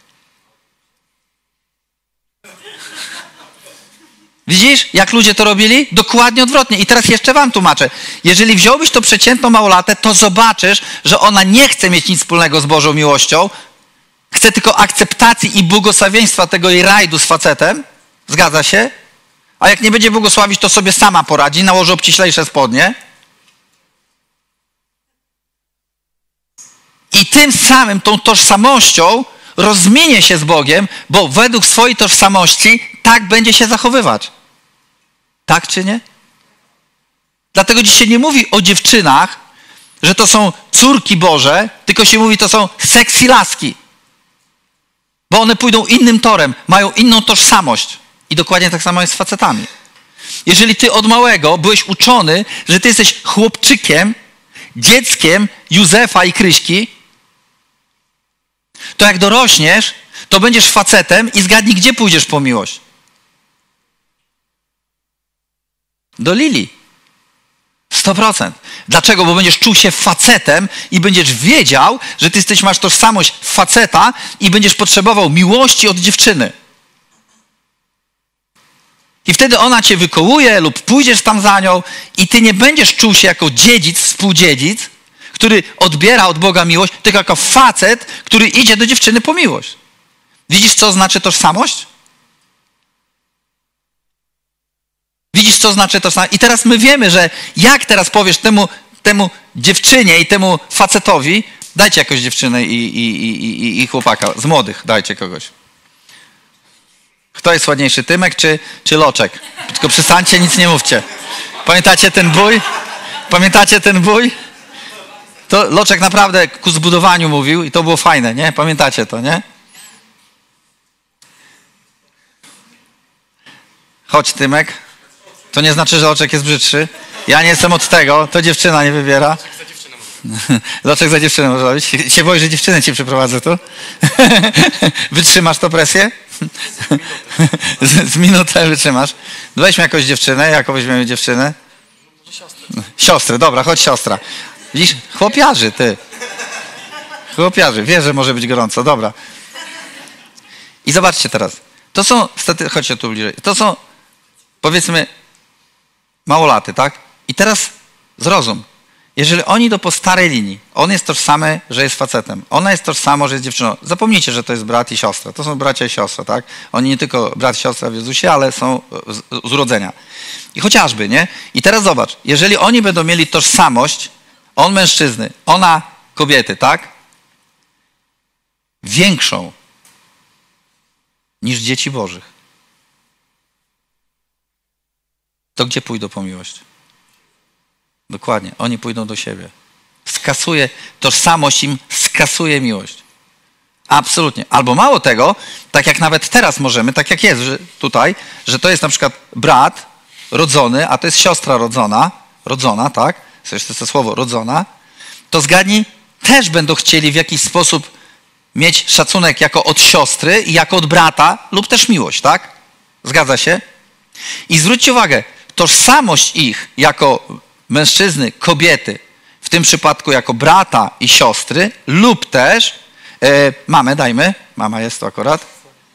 Widzisz, jak ludzie to robili? Dokładnie odwrotnie. I teraz jeszcze wam tłumaczę. Jeżeli wziąłbyś to przeciętną małolatę, to zobaczysz, że ona nie chce mieć nic wspólnego z Bożą miłością. Chce tylko akceptacji i błogosławieństwa tego jej rajdu z facetem. Zgadza się? A jak nie będzie błogosławić, to sobie sama poradzi, nałoży obciślejsze spodnie. I tym samym, tą tożsamością rozmienię się z Bogiem, bo według swojej tożsamości tak będzie się zachowywać. Tak czy nie? Dlatego dzisiaj nie mówi o dziewczynach, że to są córki Boże, tylko się mówi, to są sexy laski. Bo one pójdą innym torem, mają inną tożsamość. I dokładnie tak samo jest z facetami. Jeżeli ty od małego byłeś uczony, że ty jesteś chłopczykiem, dzieckiem Józefa i Kryśki, to jak dorośniesz, to będziesz facetem i zgadnij, gdzie pójdziesz po miłość. Do Lili. sto procent. Dlaczego? Bo będziesz czuł się facetem i będziesz wiedział, że ty jesteś, masz tożsamość faceta i będziesz potrzebował miłości od dziewczyny. I wtedy ona cię wykołuje lub pójdziesz tam za nią i ty nie będziesz czuł się jako dziedzic, współdziedzic, który odbiera od Boga miłość, tylko jako facet, który idzie do dziewczyny po miłość. Widzisz, co znaczy tożsamość? Widzisz, co znaczy tożsamość? I teraz my wiemy, że jak teraz powiesz temu, temu dziewczynie i temu facetowi, dajcie jakąś dziewczynę i, i, i, i, i chłopaka, z młodych dajcie kogoś. Kto jest ładniejszy, Tymek czy, czy Loczek? Tylko przestańcie, nic nie mówcie. Pamiętacie ten bój? Pamiętacie ten bój? To Loczek naprawdę ku zbudowaniu mówił i to było fajne, nie? Pamiętacie to, nie? Chodź, Tymek. To nie znaczy, że Loczek jest brzydszy. Ja nie jestem od tego, to dziewczyna nie wybiera. Loczek za dziewczynę może robić. Się boisz, że dziewczynę ci przyprowadzę tu? Wytrzymasz to presję? Z, z minutę wytrzymasz. Weźmy jakąś dziewczynę. Jaką weźmiemy dziewczynę? Siostrę, dobra, chodź siostra. Widzisz? Chłopiarzy, ty. Chłopiarzy. Wiesz, że może być gorąco. Dobra. I zobaczcie teraz. To są, chodźcie tu bliżej. To są, powiedzmy, małolaty, tak? I teraz zrozum. Jeżeli oni idą po starej linii, on jest tożsamy, że jest facetem. Ona jest tożsama, że jest dziewczyną. Zapomnijcie, że to jest brat i siostra. To są bracia i siostra, tak? Oni nie tylko brat i siostra w Jezusie, ale są z, z urodzenia. I chociażby, nie? I teraz zobacz. Jeżeli oni będą mieli tożsamość, on mężczyzny, ona kobiety, tak? Większą niż dzieci Bożych. To gdzie pójdą po miłość? Dokładnie. Oni pójdą do siebie. Skasuje, tożsamość im skasuje miłość. Absolutnie. Albo mało tego, tak jak nawet teraz możemy, tak jak jest że tutaj, że to jest na przykład brat rodzony, a to jest siostra rodzona, rodzona, tak? To jest to słowo rodzona. To zgadnij, też będą chcieli w jakiś sposób mieć szacunek jako od siostry i jako od brata lub też miłość, tak? Zgadza się? I zwróćcie uwagę, tożsamość ich jako mężczyzny, kobiety, w tym przypadku jako brata i siostry lub też yy, mamę, dajmy, mama jest to akurat.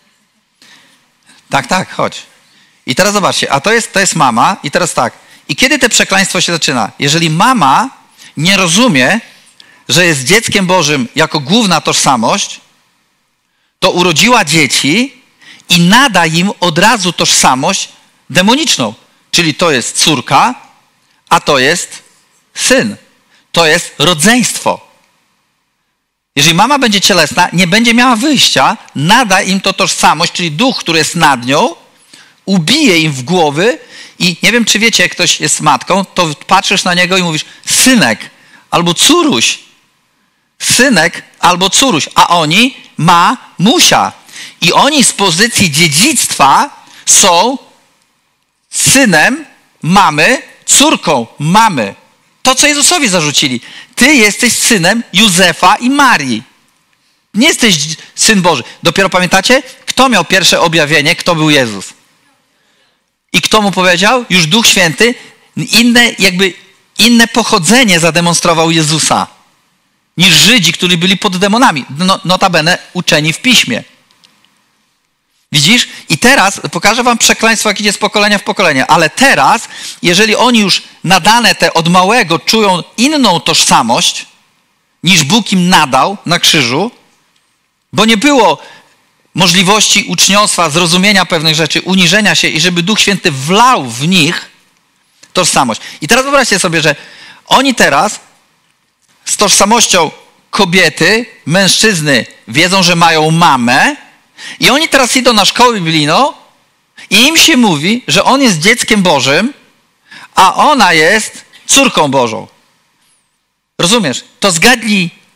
Tak, tak, chodź. I teraz zobaczcie, a to jest, to jest mama i teraz tak. I kiedy to przekleństwo się zaczyna? Jeżeli mama nie rozumie, że jest dzieckiem Bożym jako główna tożsamość, to urodziła dzieci i nada im od razu tożsamość demoniczną. Czyli to jest córka, a to jest syn. To jest rodzeństwo. Jeżeli mama będzie cielesna, nie będzie miała wyjścia, nada im to tożsamość, czyli duch, który jest nad nią, ubije im w głowy i nie wiem, czy wiecie, jak ktoś jest matką, to patrzysz na niego i mówisz synek albo córuś. Synek albo córuś, a oni ma musia. I oni z pozycji dziedzictwa są synem mamy, córką mamy. To, co Jezusowi zarzucili. Ty jesteś synem Józefa i Marii. Nie jesteś syn Boży. Dopiero pamiętacie, kto miał pierwsze objawienie, kto był Jezus? I kto mu powiedział? Już Duch Święty inne, jakby inne pochodzenie zademonstrował Jezusa niż Żydzi, którzy byli pod demonami. No, notabene uczeni w Piśmie. Widzisz? I teraz pokażę wam przekleństwo, jak idzie z pokolenia w pokolenie. Ale teraz, jeżeli oni już nadane te od małego czują inną tożsamość, niż Bóg im nadał na krzyżu, bo nie było możliwości uczniostwa, zrozumienia pewnych rzeczy, uniżenia się i żeby Duch Święty wlał w nich tożsamość. I teraz wyobraźcie sobie, że oni teraz z tożsamością kobiety, mężczyzny wiedzą, że mają mamę i oni teraz idą na szkołę biblijną i im się mówi, że on jest dzieckiem Bożym, a ona jest córką Bożą. Rozumiesz? To zgadnij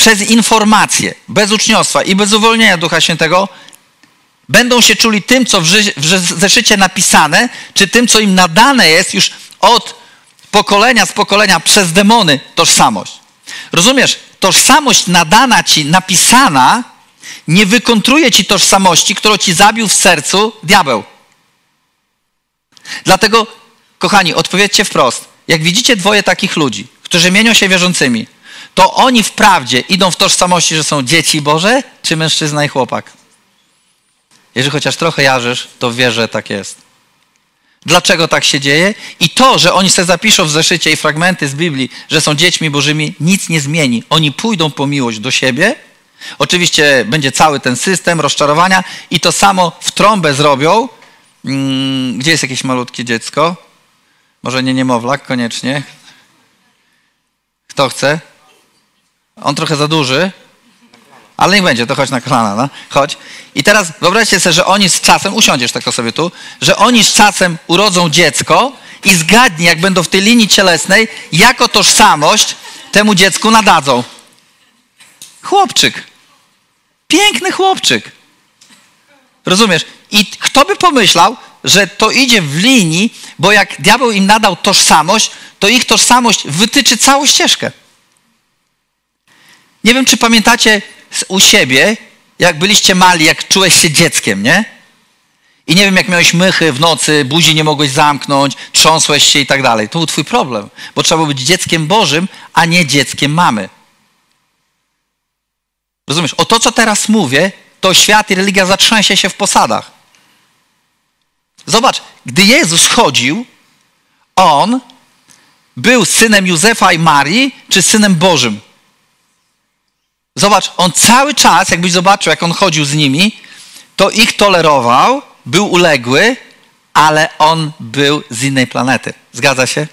przez informację, bez uczniostwa i bez uwolnienia Ducha Świętego będą się czuli tym, co w, ży- w zeszycie napisane, czy tym, co im nadane jest już od pokolenia z pokolenia przez demony tożsamość. Rozumiesz? Tożsamość nadana ci, napisana, nie wykontruje ci tożsamości, którą ci zabił w sercu diabeł. Dlatego, kochani, odpowiedzcie wprost. Jak widzicie dwoje takich ludzi, którzy mienią się wierzącymi, to oni wprawdzie idą w tożsamości, że są dzieci Boże, czy mężczyzna i chłopak? Jeżeli chociaż trochę jarzysz, to wiesz, że tak jest. Dlaczego tak się dzieje? I to, że oni sobie zapiszą w zeszycie i fragmenty z Biblii, że są dziećmi Bożymi, nic nie zmieni. Oni pójdą po miłość do siebie. Oczywiście będzie cały ten system rozczarowania i to samo w trąbę zrobią. Hmm, gdzie jest jakieś malutkie dziecko? Może nie niemowlak koniecznie. Kto chce? On trochę za duży. Ale niech będzie, to chodź na kolana, no. Chodź. I teraz wyobraźcie sobie, że oni z czasem, usiądziesz tylko sobie tu, że oni z czasem urodzą dziecko i zgadnij, jak będą w tej linii cielesnej, jako tożsamość temu dziecku nadadzą. Chłopczyk. Piękny chłopczyk. Rozumiesz? I kto by pomyślał, że to idzie w linii, bo jak diabeł im nadał tożsamość, to ich tożsamość wytyczy całą ścieżkę. Nie wiem, czy pamiętacie u siebie, jak byliście mali, jak czułeś się dzieckiem, nie? I nie wiem, jak miałeś mychy w nocy, buzi nie mogłeś zamknąć, trząsłeś się i tak dalej. To był twój problem, bo trzeba było być dzieckiem Bożym, a nie dzieckiem mamy. Rozumiesz? O to, co teraz mówię, to świat i religia zatrzęsie się w posadach. Zobacz, gdy Jezus chodził, On był synem Józefa i Marii, czy synem Bożym? Zobacz, on cały czas, jakbyś zobaczył, jak on chodził z nimi, to ich tolerował, był uległy, ale on był z innej planety. Zgadza się?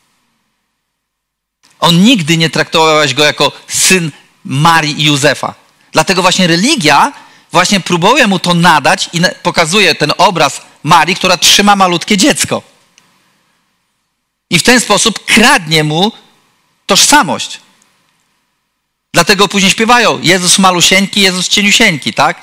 On nigdy nie traktowałeś go jako syn Marii i Józefa. Dlatego właśnie religia właśnie próbuje mu to nadać i pokazuje ten obraz Marii, która trzyma malutkie dziecko. I w ten sposób kradnie mu tożsamość. Dlatego później śpiewają Jezus malusieńki, Jezus cieniusieńki, tak?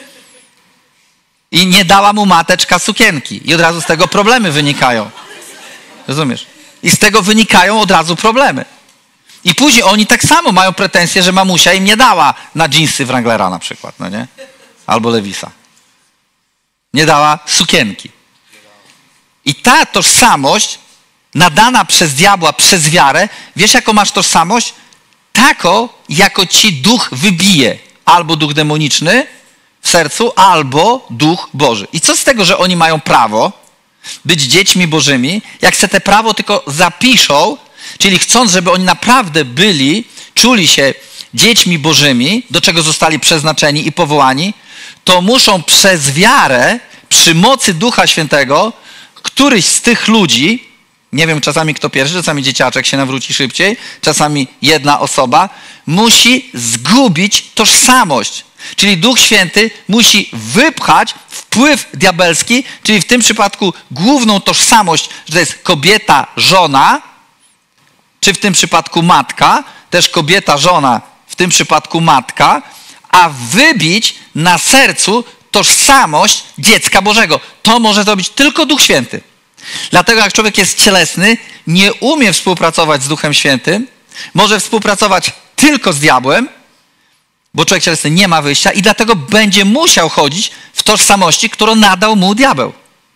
I nie dała mu mateczka sukienki. I od razu z tego problemy wynikają. Rozumiesz? I z tego wynikają od razu problemy. I później oni tak samo mają pretensje, że mamusia im nie dała na dżinsy Wranglera na przykład, no nie? Albo Lewisa. Nie dała sukienki. I ta tożsamość nadana przez diabła, przez wiarę, wiesz, jaką masz tożsamość? Taką, jako ci duch wybije. Albo duch demoniczny w sercu, albo duch Boży. I co z tego, że oni mają prawo być dziećmi Bożymi, jak se te prawo tylko zapiszą, czyli chcąc, żeby oni naprawdę byli, czuli się dziećmi Bożymi, do czego zostali przeznaczeni i powołani, to muszą przez wiarę, przy mocy Ducha Świętego, któryś z tych ludzi, nie wiem czasami kto pierwszy, czasami dzieciaczek się nawróci szybciej, czasami jedna osoba, musi zgubić tożsamość. Czyli Duch Święty musi wypchać wpływ diabelski, czyli w tym przypadku główną tożsamość, że to jest kobieta, żona, czy w tym przypadku matka, też kobieta, żona, w tym przypadku matka, a wybić na sercu tożsamość dziecka Bożego. To może zrobić tylko Duch Święty. Dlatego jak człowiek jest cielesny, nie umie współpracować z Duchem Świętym, może współpracować tylko z diabłem, bo człowiek cielesny nie ma wyjścia i dlatego będzie musiał chodzić w tożsamości, którą nadał mu diabeł.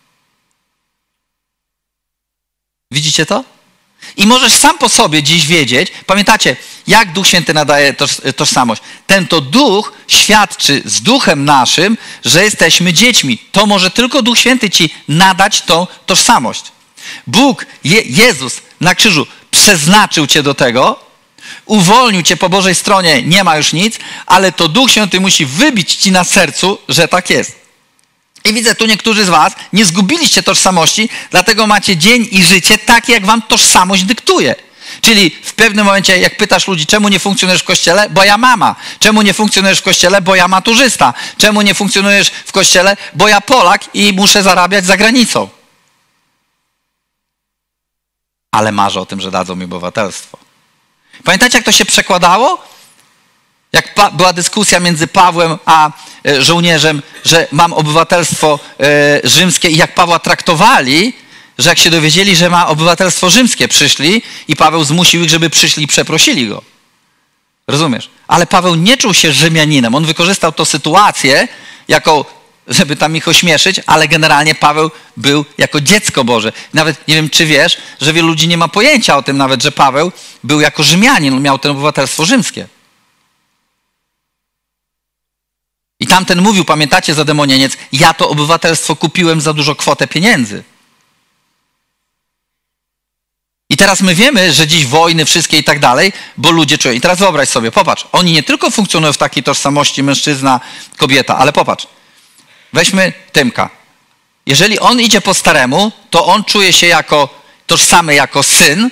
Widzicie to? I możesz sam po sobie dziś wiedzieć, pamiętacie, jak Duch Święty nadaje toż, tożsamość. Ten to Duch świadczy z Duchem naszym, że jesteśmy dziećmi. To może tylko Duch Święty ci nadać tą tożsamość. Bóg, Je, Jezus na krzyżu przeznaczył cię do tego, uwolnił cię po Bożej stronie, nie ma już nic, ale to Duch Święty musi wybić ci na sercu, że tak jest. I widzę, tu niektórzy z was nie zgubiliście tożsamości, dlatego macie dzień i życie takie, jak wam tożsamość dyktuje. Czyli w pewnym momencie, jak pytasz ludzi, czemu nie funkcjonujesz w kościele? Bo ja mama. Czemu nie funkcjonujesz w kościele? Bo ja maturzysta. Czemu nie funkcjonujesz w kościele? Bo ja Polak i muszę zarabiać za granicą. Ale marzę o tym, że dadzą mi obywatelstwo. Pamiętacie, jak to się przekładało? Jak pa- była dyskusja między Pawłem a e, żołnierzem, że mam obywatelstwo e, rzymskie i jak Pawła traktowali, że jak się dowiedzieli, że ma obywatelstwo rzymskie, przyszli i Paweł zmusił ich, żeby przyszli i przeprosili go. Rozumiesz? Ale Paweł nie czuł się Rzymianinem. On wykorzystał tę sytuację jako, żeby tam ich ośmieszyć, ale generalnie Paweł był jako dziecko Boże. Nawet nie wiem, czy wiesz, że wielu ludzi nie ma pojęcia o tym nawet, że Paweł był jako Rzymianin, on miał to obywatelstwo rzymskie. I tamten mówił, pamiętacie, zademonieniec, ja to obywatelstwo kupiłem za dużo kwotę pieniędzy. I teraz my wiemy, że dziś wojny, wszystkie i tak dalej, bo ludzie czują. I teraz wyobraź sobie, popatrz, oni nie tylko funkcjonują w takiej tożsamości mężczyzna, kobieta, ale popatrz, weźmy Tymka. Jeżeli on idzie po staremu, to on czuje się jako tożsamy jako syn,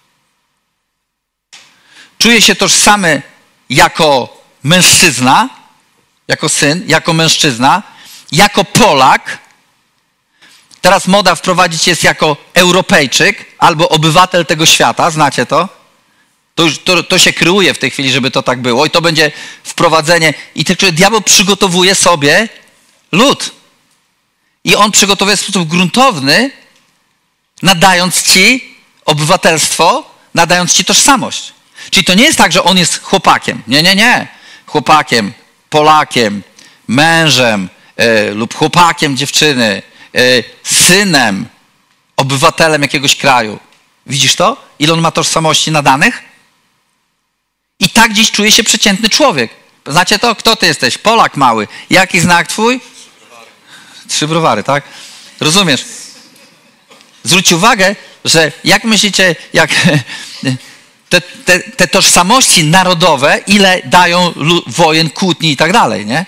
czuje się tożsamy jako mężczyzna, jako syn, jako mężczyzna, jako Polak. Teraz moda wprowadzić jest jako Europejczyk albo obywatel tego świata, znacie to? To, już, to, to się kreuje w tej chwili, żeby to tak było i to będzie wprowadzenie. I tylko diabeł przygotowuje sobie lud. I on przygotowuje w sposób gruntowny, nadając ci obywatelstwo, nadając ci tożsamość. Czyli to nie jest tak, że on jest chłopakiem. Nie, nie, nie. Chłopakiem, Polakiem, mężem yy, lub chłopakiem dziewczyny, yy, synem, obywatelem jakiegoś kraju. Widzisz to? Ile on ma tożsamości nadanych? I tak dziś czuje się przeciętny człowiek. Znacie to? Kto ty jesteś? Polak mały. Jaki znak twój? Trzy browary, Trzy browary, tak? Rozumiesz? Zwróć uwagę, że jak myślicie, jak te, te, te tożsamości narodowe, ile dają wojen, kłótni i tak dalej, nie?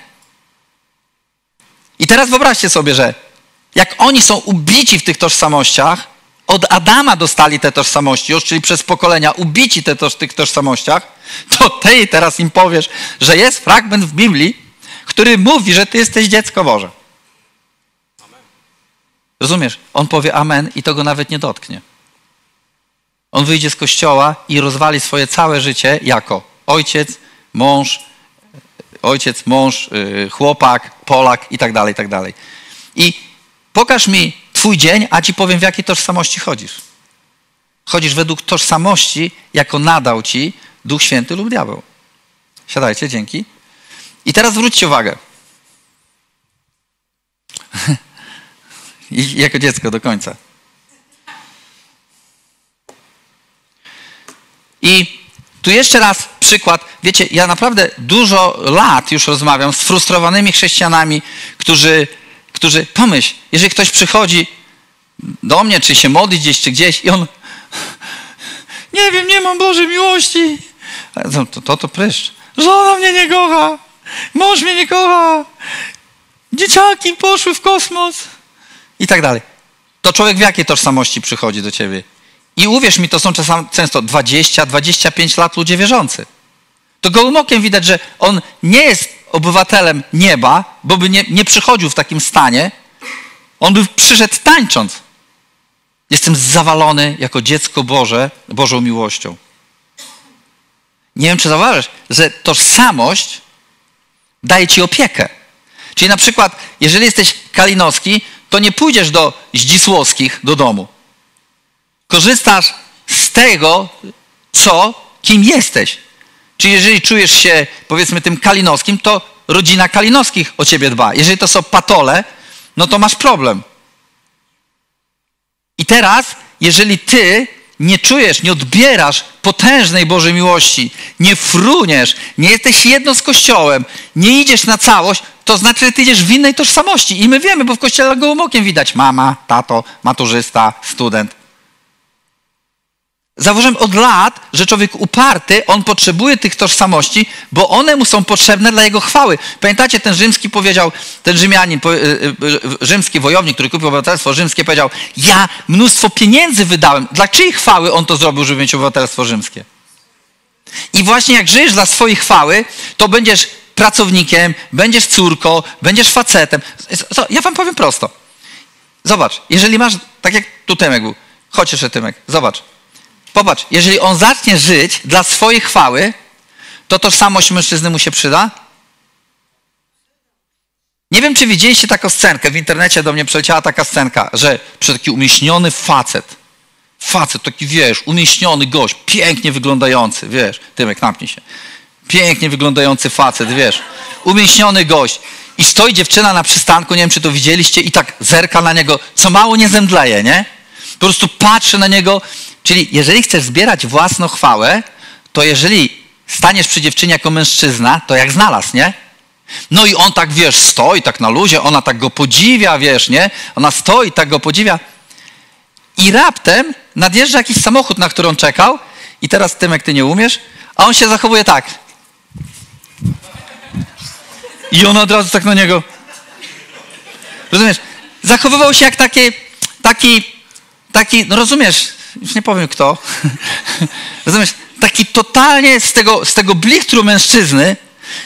I teraz wyobraźcie sobie, że jak oni są ubici w tych tożsamościach, od Adama dostali te tożsamości, już, czyli przez pokolenia ubici te, w tych tożsamościach, to ty teraz im powiesz, że jest fragment w Biblii, który mówi, że ty jesteś dziecko Boże. Amen. Rozumiesz? On powie amen i to go nawet nie dotknie. On wyjdzie z kościoła i rozwali swoje całe życie jako ojciec, mąż, ojciec, mąż, chłopak, Polak i tak dalej, i tak dalej. I pokaż mi twój dzień, a ci powiem, w jakiej tożsamości chodzisz. Chodzisz według tożsamości, jako nadał ci Duch Święty lub diabeł. Siadajcie, dzięki. I teraz zwróćcie uwagę. I jako dziecko do końca. I tu jeszcze raz przykład. Wiecie, ja naprawdę dużo lat już rozmawiam z frustrowanymi chrześcijanami, którzy, którzy pomyśl, jeżeli ktoś przychodzi do mnie, czy się modli gdzieś, czy gdzieś i on nie wiem, nie mam Bożej miłości. To to, to, to pryszcz. Żona mnie nie kocha. Mąż mnie nie kocha. Dzieciaki poszły w kosmos. I tak dalej. To człowiek w jakiej tożsamości przychodzi do ciebie? I uwierz mi, to są czasami, często dwadzieścia, dwadzieścia pięć lat ludzie wierzący. To gołym okiem widać, że on nie jest obywatelem nieba, bo by nie, nie przychodził w takim stanie. On by przyszedł tańcząc. Jestem zawalony jako dziecko Boże, Bożą miłością. Nie wiem, czy zauważysz, że tożsamość daje ci opiekę. Czyli na przykład, jeżeli jesteś kalinowski, to nie pójdziesz do Zdzisłowskich do domu. Korzystasz z tego, co, kim jesteś. Czyli jeżeli czujesz się, powiedzmy, tym kalinowskim, to rodzina Kalinowskich o ciebie dba. Jeżeli to są patole, no to masz problem. I teraz, jeżeli ty nie czujesz, nie odbierasz potężnej Bożej miłości, nie fruniesz, nie jesteś jedno z Kościołem, nie idziesz na całość, to znaczy, że ty idziesz w innej tożsamości. I my wiemy, bo w Kościele gołym okiem widać mama, tato, maturzysta, student. Zauważyłem od lat, że człowiek uparty, on potrzebuje tych tożsamości, bo one mu są potrzebne dla jego chwały. Pamiętacie, ten rzymski powiedział, ten Rzymianin, rzymski wojownik, który kupił obywatelstwo rzymskie, powiedział, ja mnóstwo pieniędzy wydałem. Dla czyjej chwały on to zrobił, żeby mieć obywatelstwo rzymskie? I właśnie jak żyjesz dla swojej chwały, to będziesz pracownikiem, będziesz córką, będziesz facetem. Ja wam powiem prosto. Zobacz, jeżeli masz, tak jak tu Tymek był, chodź jeszcze Tymek, zobacz. Popatrz, jeżeli on zacznie żyć dla swojej chwały, to tożsamość mężczyzny mu się przyda? Nie wiem, czy widzieliście taką scenkę, w internecie do mnie przeleciała taka scenka, że przy taki umieśniony facet, facet taki, wiesz, umieśniony gość, pięknie wyglądający, wiesz, Tymek, napnij się, pięknie wyglądający facet, wiesz, umieśniony gość i stoi dziewczyna na przystanku, nie wiem, czy to widzieliście, i tak zerka na niego, co mało nie zemdleje, nie? Po prostu patrzy na niego, czyli jeżeli chcesz zbierać własną chwałę, to jeżeli staniesz przy dziewczynie jako mężczyzna, to jak znalazł, nie? No i on tak, wiesz, stoi tak na luzie, ona tak go podziwia, wiesz, nie? Ona stoi, tak go podziwia. I raptem nadjeżdża jakiś samochód, na który on czekał, i teraz, Tymek, ty nie umiesz, a on się zachowuje tak. I on od razu tak na niego. Rozumiesz? Zachowywał się jak taki, taki, taki, no rozumiesz, już nie powiem kto. Rozumiesz? Taki totalnie z tego, z tego blichtru mężczyzny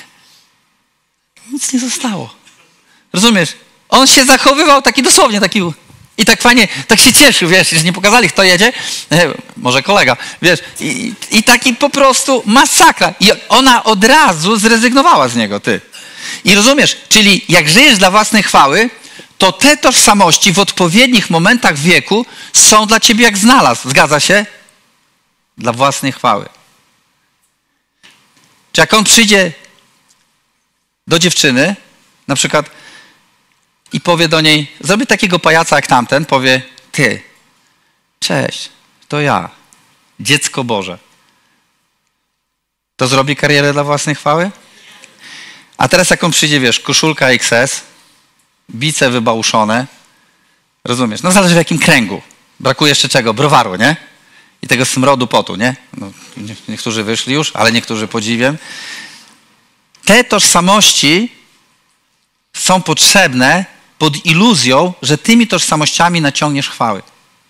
nic nie zostało. Rozumiesz? On się zachowywał taki dosłownie, taki i tak fajnie, tak się cieszył, wiesz, że nie pokazali, kto jedzie, e, może kolega, wiesz, i, i taki po prostu masakra. I ona od razu zrezygnowała z niego, ty. I rozumiesz, czyli jak żyjesz dla własnej chwały, to te tożsamości w odpowiednich momentach wieku są dla ciebie jak znalazł. Zgadza się? Dla własnej chwały. Czy jak on przyjdzie do dziewczyny, na przykład, i powie do niej, zrobi takiego pajaca jak tamten, powie, ty, cześć, to ja, dziecko Boże. To zrobi karierę dla własnej chwały? A teraz jak on przyjdzie, wiesz, koszulka X S, bice wybałuszone, rozumiesz? No zależy w jakim kręgu. Brakuje jeszcze czego? Browaru, nie? I tego smrodu potu, nie? No, niektórzy wyszli już, ale niektórzy podziwiem. Te tożsamości są potrzebne pod iluzją, że tymi tożsamościami naciągniesz chwały.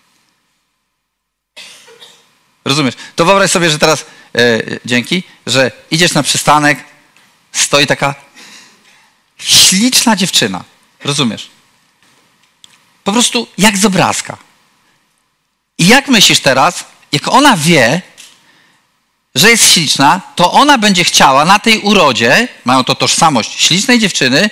Rozumiesz? To wyobraź sobie, że teraz, e, dzięki, że idziesz na przystanek, stoi taka śliczna dziewczyna. Rozumiesz? Po prostu jak z obrazka. I jak myślisz teraz, jak ona wie, że jest śliczna, to ona będzie chciała na tej urodzie, mają to tożsamość ślicznej dziewczyny,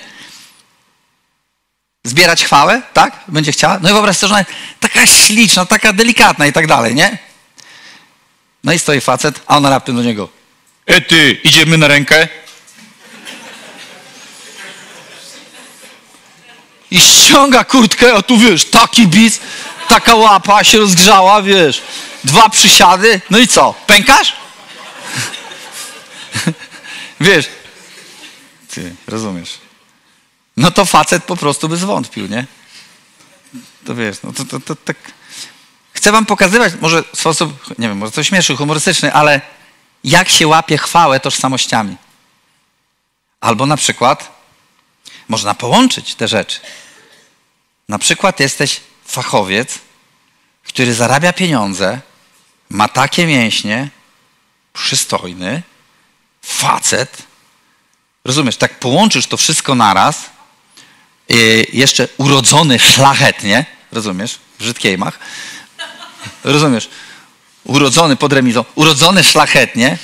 zbierać chwałę, tak? Będzie chciała. No i wyobraź sobie, że ona jest taka śliczna, taka delikatna i tak dalej, nie? No i stoi facet, a ona raptem do niego. E ty, idziemy na rękę? I ściąga kurtkę, a tu wiesz, taki bic, taka łapa się rozgrzała, wiesz, dwa przysiady, no i co, pękasz? Wiesz, ty rozumiesz. No to facet po prostu by zwątpił, nie? To wiesz, no to, to, to tak. Chcę wam pokazywać, może w sposób, nie wiem, może to śmieszny, humorystyczny, ale jak się łapie chwałę tożsamościami. Albo na przykład można połączyć te rzeczy. Na przykład jesteś fachowiec, który zarabia pieniądze, ma takie mięśnie, przystojny, facet. Rozumiesz, tak połączysz to wszystko naraz, yy, jeszcze urodzony szlachetnie, rozumiesz, w Żydkiejmach, rozumiesz, urodzony pod remizą, urodzony szlachetnie,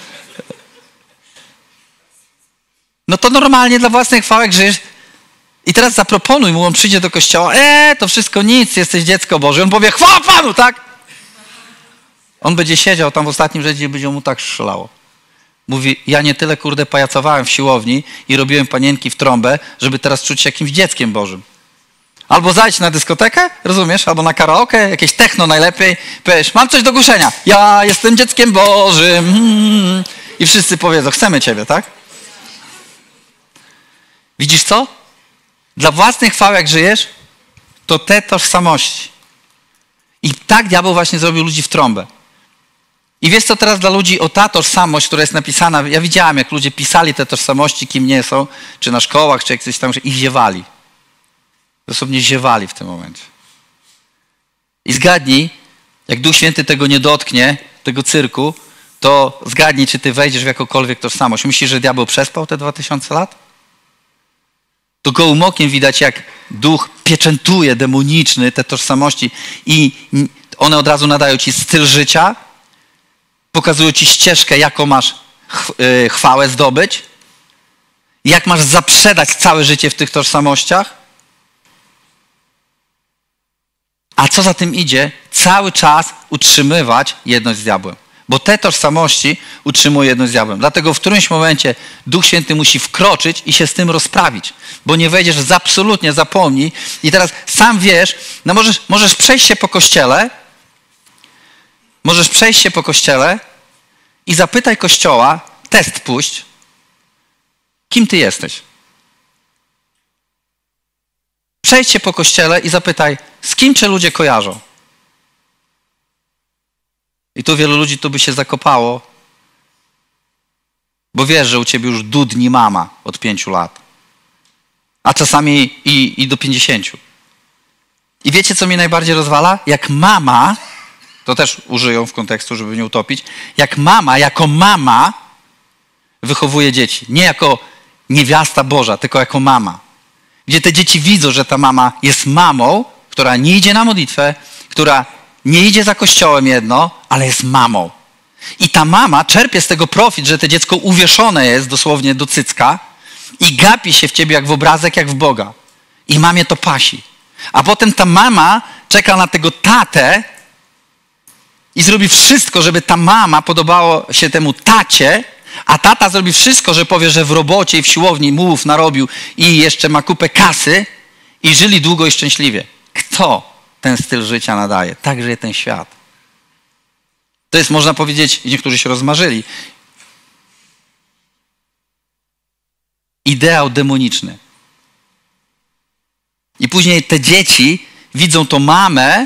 no to normalnie dla własnej chwały żyjesz. I teraz zaproponuj mu, on przyjdzie do kościoła, eee, to wszystko nic, jesteś dziecko Boże. On powie, chwała Panu, tak? On będzie siedział tam w ostatnim rzędzie i będzie mu tak strzelało. Mówi, ja nie tyle, kurde, pajacowałem w siłowni i robiłem panienki w trąbę, żeby teraz czuć się jakimś dzieckiem Bożym. Albo zajdź na dyskotekę, rozumiesz, albo na karaoke, jakieś techno najlepiej, powiesz, mam coś do głoszenia, ja jestem dzieckiem Bożym. Hmm. I wszyscy powiedzą, chcemy Ciebie, tak? Widzisz co? Dla własnej chwały, jak żyjesz, to te tożsamości. I tak diabeł właśnie zrobił ludzi w trąbę. I wiesz co teraz dla ludzi, o ta tożsamość, która jest napisana, ja widziałem, jak ludzie pisali te tożsamości, kim nie są, czy na szkołach, czy jak coś tam, i ziewali. Dosłownie ziewali w tym momencie. I zgadnij, jak Duch Święty tego nie dotknie, tego cyrku, to zgadnij, czy ty wejdziesz w jakąkolwiek tożsamość. Myślisz, że diabeł przespał te dwa tysiące lat? To gołym okiem widać, jak duch pieczętuje demoniczny te tożsamości i one od razu nadają ci styl życia, pokazują ci ścieżkę, jaką masz chwałę zdobyć? Jak masz zaprzedać całe życie w tych tożsamościach? A co za tym idzie? Cały czas utrzymywać jedność z diabłem. Bo te tożsamości utrzymują jedność z diabłem. Dlatego w którymś momencie Duch Święty musi wkroczyć i się z tym rozprawić. Bo nie wejdziesz, z absolutnie zapomnij. I teraz sam wiesz, no możesz, możesz przejść się po kościele, możesz przejść się po kościele i zapytaj Kościoła, test puść, kim ty jesteś? Przejdź się po kościele i zapytaj, z kim cię ludzie kojarzą? I tu wielu ludzi tu by się zakopało, bo wiesz, że u ciebie już dudni mama od pięciu lat, a czasami i, i do pięćdziesięciu. I wiecie, co mnie najbardziej rozwala? Jak mama, to też użyją w kontekstu, żeby nie utopić, jak mama, jako mama wychowuje dzieci. Nie jako niewiasta Boża, tylko jako mama. Gdzie te dzieci widzą, że ta mama jest mamą, która nie idzie na modlitwę, która nie idzie za kościołem jedno, ale jest mamą. I ta mama czerpie z tego profit, że to dziecko uwieszone jest dosłownie do cycka i gapi się w ciebie jak w obrazek, jak w Boga. I mamie to pasi. A potem ta mama czeka na tego tatę i zrobi wszystko, żeby ta mama podobało się temu tacie, a tata zrobi wszystko, że powie, że w robocie i w siłowni mułów narobił i jeszcze ma kupę kasy i żyli długo i szczęśliwie. Kto ten styl życia nadaje? Tak żyje ten świat. To jest, można powiedzieć, niektórzy się rozmarzyli, ideał demoniczny. I później te dzieci widzą tą mamę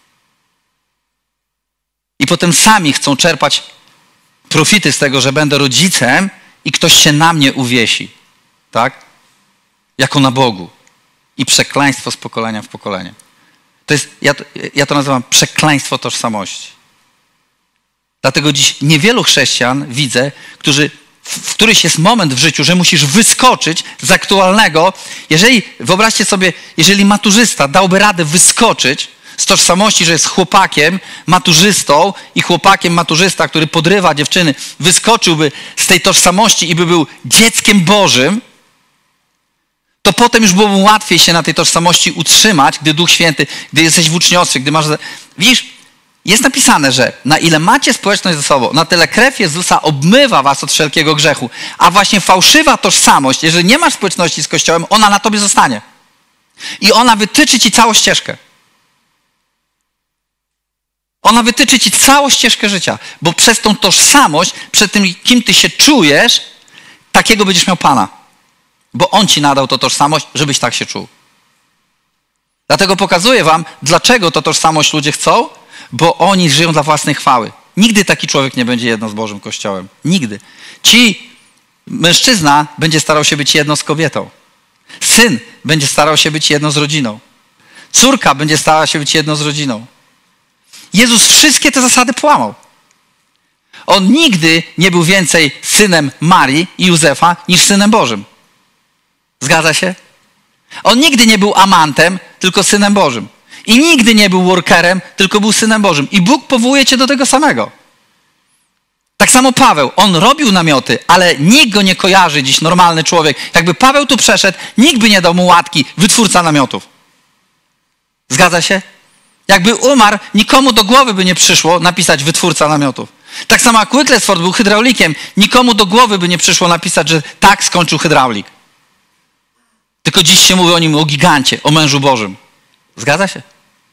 i potem sami chcą czerpać profity z tego, że będę rodzicem i ktoś się na mnie uwiesi. Tak? Jako na Bogu. I przekleństwo z pokolenia w pokolenie. To jest, ja to, ja to nazywam przekleństwo tożsamości. Dlatego dziś niewielu chrześcijan widzę, którzy, w, w któryś jest moment w życiu, że musisz wyskoczyć z aktualnego. Jeżeli, wyobraźcie sobie, jeżeli maturzysta dałby radę wyskoczyć z tożsamości, że jest chłopakiem, maturzystą i chłopakiem maturzysta, który podrywa dziewczyny, wyskoczyłby z tej tożsamości i by był dzieckiem Bożym, to potem już byłoby łatwiej się na tej tożsamości utrzymać, gdy Duch Święty, gdy jesteś w uczniostwie, gdy masz... Widzisz, jest napisane, że na ile macie społeczność ze sobą, na tyle krew Jezusa obmywa was od wszelkiego grzechu, a właśnie fałszywa tożsamość, jeżeli nie masz społeczności z Kościołem, ona na tobie zostanie. I ona wytyczy ci całą ścieżkę. Ona wytyczy ci całą ścieżkę życia, bo przez tą tożsamość, przed tym, kim ty się czujesz, takiego będziesz miał Pana. Bo On ci nadał tą tożsamość, żebyś tak się czuł. Dlatego pokazuję wam, dlaczego to tożsamość ludzie chcą, bo oni żyją dla własnej chwały. Nigdy taki człowiek nie będzie jedno z Bożym Kościołem. Nigdy. Ci, mężczyzna będzie starał się być jedno z kobietą. Syn będzie starał się być jedno z rodziną. Córka będzie starała się być jedno z rodziną. Jezus wszystkie te zasady połamał. On nigdy nie był więcej synem Marii i Józefa niż synem Bożym. Zgadza się? On nigdy nie był amantem, tylko synem Bożym. I nigdy nie był workerem, tylko był synem Bożym. I Bóg powołuje cię do tego samego. Tak samo Paweł. On robił namioty, ale nikt go nie kojarzy dziś, normalny człowiek. Jakby Paweł tu przeszedł, nikt by nie dał mu łatki, wytwórca namiotów. Zgadza się? Jakby umarł, nikomu do głowy by nie przyszło napisać wytwórca namiotów. Tak samo jak Wicklesford był hydraulikiem, nikomu do głowy by nie przyszło napisać, że tak skończył hydraulik. Tylko dziś się mówi o nim, o gigancie, o mężu Bożym. Zgadza się?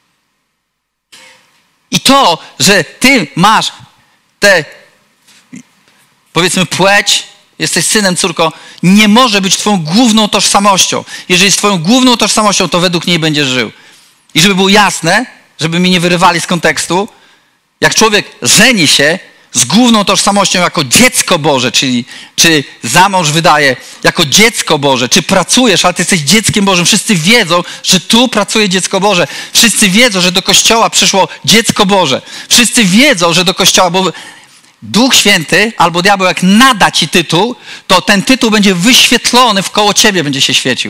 I to, że ty masz tę, powiedzmy, płeć, jesteś synem, córką, nie może być twoją główną tożsamością. Jeżeli jest twoją główną tożsamością, to według niej będziesz żył. I żeby było jasne, żeby mi nie wyrywali z kontekstu, jak człowiek żeni się z główną tożsamością jako dziecko Boże, czyli czy za mąż wydaje jako dziecko Boże, czy pracujesz, ale ty jesteś dzieckiem Bożym. Wszyscy wiedzą, że tu pracuje dziecko Boże. Wszyscy wiedzą, że do Kościoła przyszło dziecko Boże. Wszyscy wiedzą, że do Kościoła, bo Duch Święty albo diabeł jak nada ci tytuł, to ten tytuł będzie wyświetlony, wkoło ciebie będzie się świecił.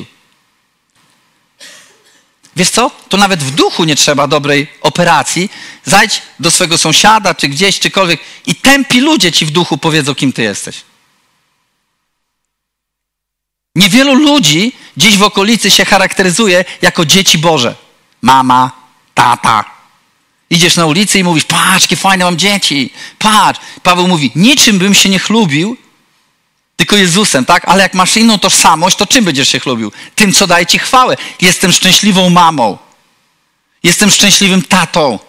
Wiesz co? To nawet w duchu nie trzeba dobrej operacji. Zajdź do swojego sąsiada, czy gdzieś, czykolwiek i tępi ludzie ci w duchu powiedzą, kim ty jesteś. Niewielu ludzi gdzieś w okolicy się charakteryzuje jako dzieci Boże. Mama, tata. Idziesz na ulicy i mówisz, patrz, jakie fajne mam dzieci. Patrz. Paweł mówi, niczym bym się nie chlubił, tylko Jezusem, tak? Ale jak masz inną tożsamość, to czym będziesz się chlubił? Tym, co daje ci chwałę. Jestem szczęśliwą mamą. Jestem szczęśliwym tatą.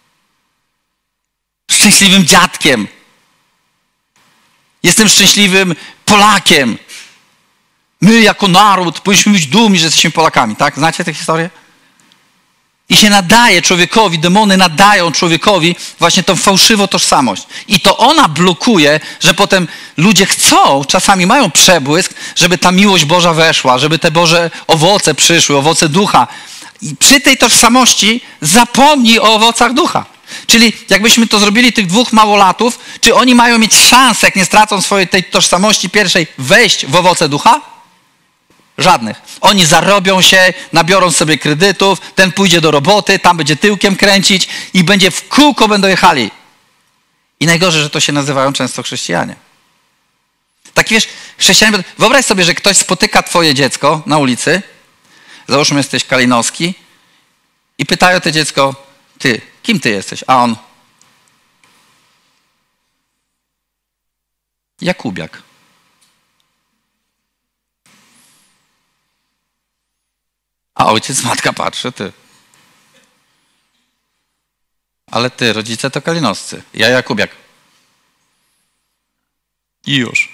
Szczęśliwym dziadkiem. Jestem szczęśliwym Polakiem. My jako naród powinniśmy być dumni, że jesteśmy Polakami, tak? Znacie tę historię? I się nadaje człowiekowi, demony nadają człowiekowi właśnie tą fałszywą tożsamość. I to ona blokuje, że potem ludzie chcą, czasami mają przebłysk, żeby ta miłość Boża weszła, żeby te Boże owoce przyszły, owoce ducha. I przy tej tożsamości zapomnij o owocach ducha. Czyli jakbyśmy to zrobili tych dwóch małolatów, czy oni mają mieć szansę, jak nie stracą swojej tej tożsamości pierwszej, wejść w owoce ducha? Żadnych. Oni zarobią się, nabiorą sobie kredytów, ten pójdzie do roboty, tam będzie tyłkiem kręcić i będzie w kółko będą jechali. I najgorzej, że to się nazywają często chrześcijanie. Tak wiesz, chrześcijanie, wyobraź sobie, że ktoś spotyka twoje dziecko na ulicy, załóżmy jesteś Kalinowski i pytają te dziecko, ty, kim ty jesteś? A on, Jakubiak. A ojciec, matka patrzy, ty. Ale ty, rodzice to Kalinowscy. Ja Jakubiak. I już.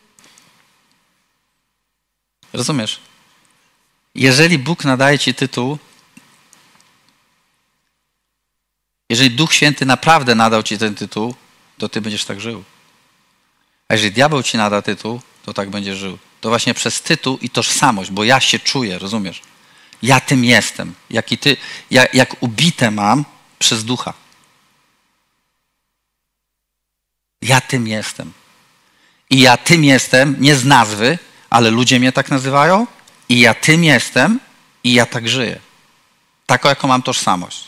Rozumiesz? Jeżeli Bóg nadaje ci tytuł, jeżeli Duch Święty naprawdę nadał ci ten tytuł, to ty będziesz tak żył. A jeżeli diabeł ci nada tytuł, to tak będziesz żył. To właśnie przez tytuł i tożsamość, bo ja się czuję, rozumiesz? Ja tym jestem. Jak i ty, jak, jak ubite mam przez ducha. Ja tym jestem. I ja tym jestem, nie z nazwy, ale ludzie mnie tak nazywają. I ja tym jestem i ja tak żyję. Taką, jaką mam tożsamość.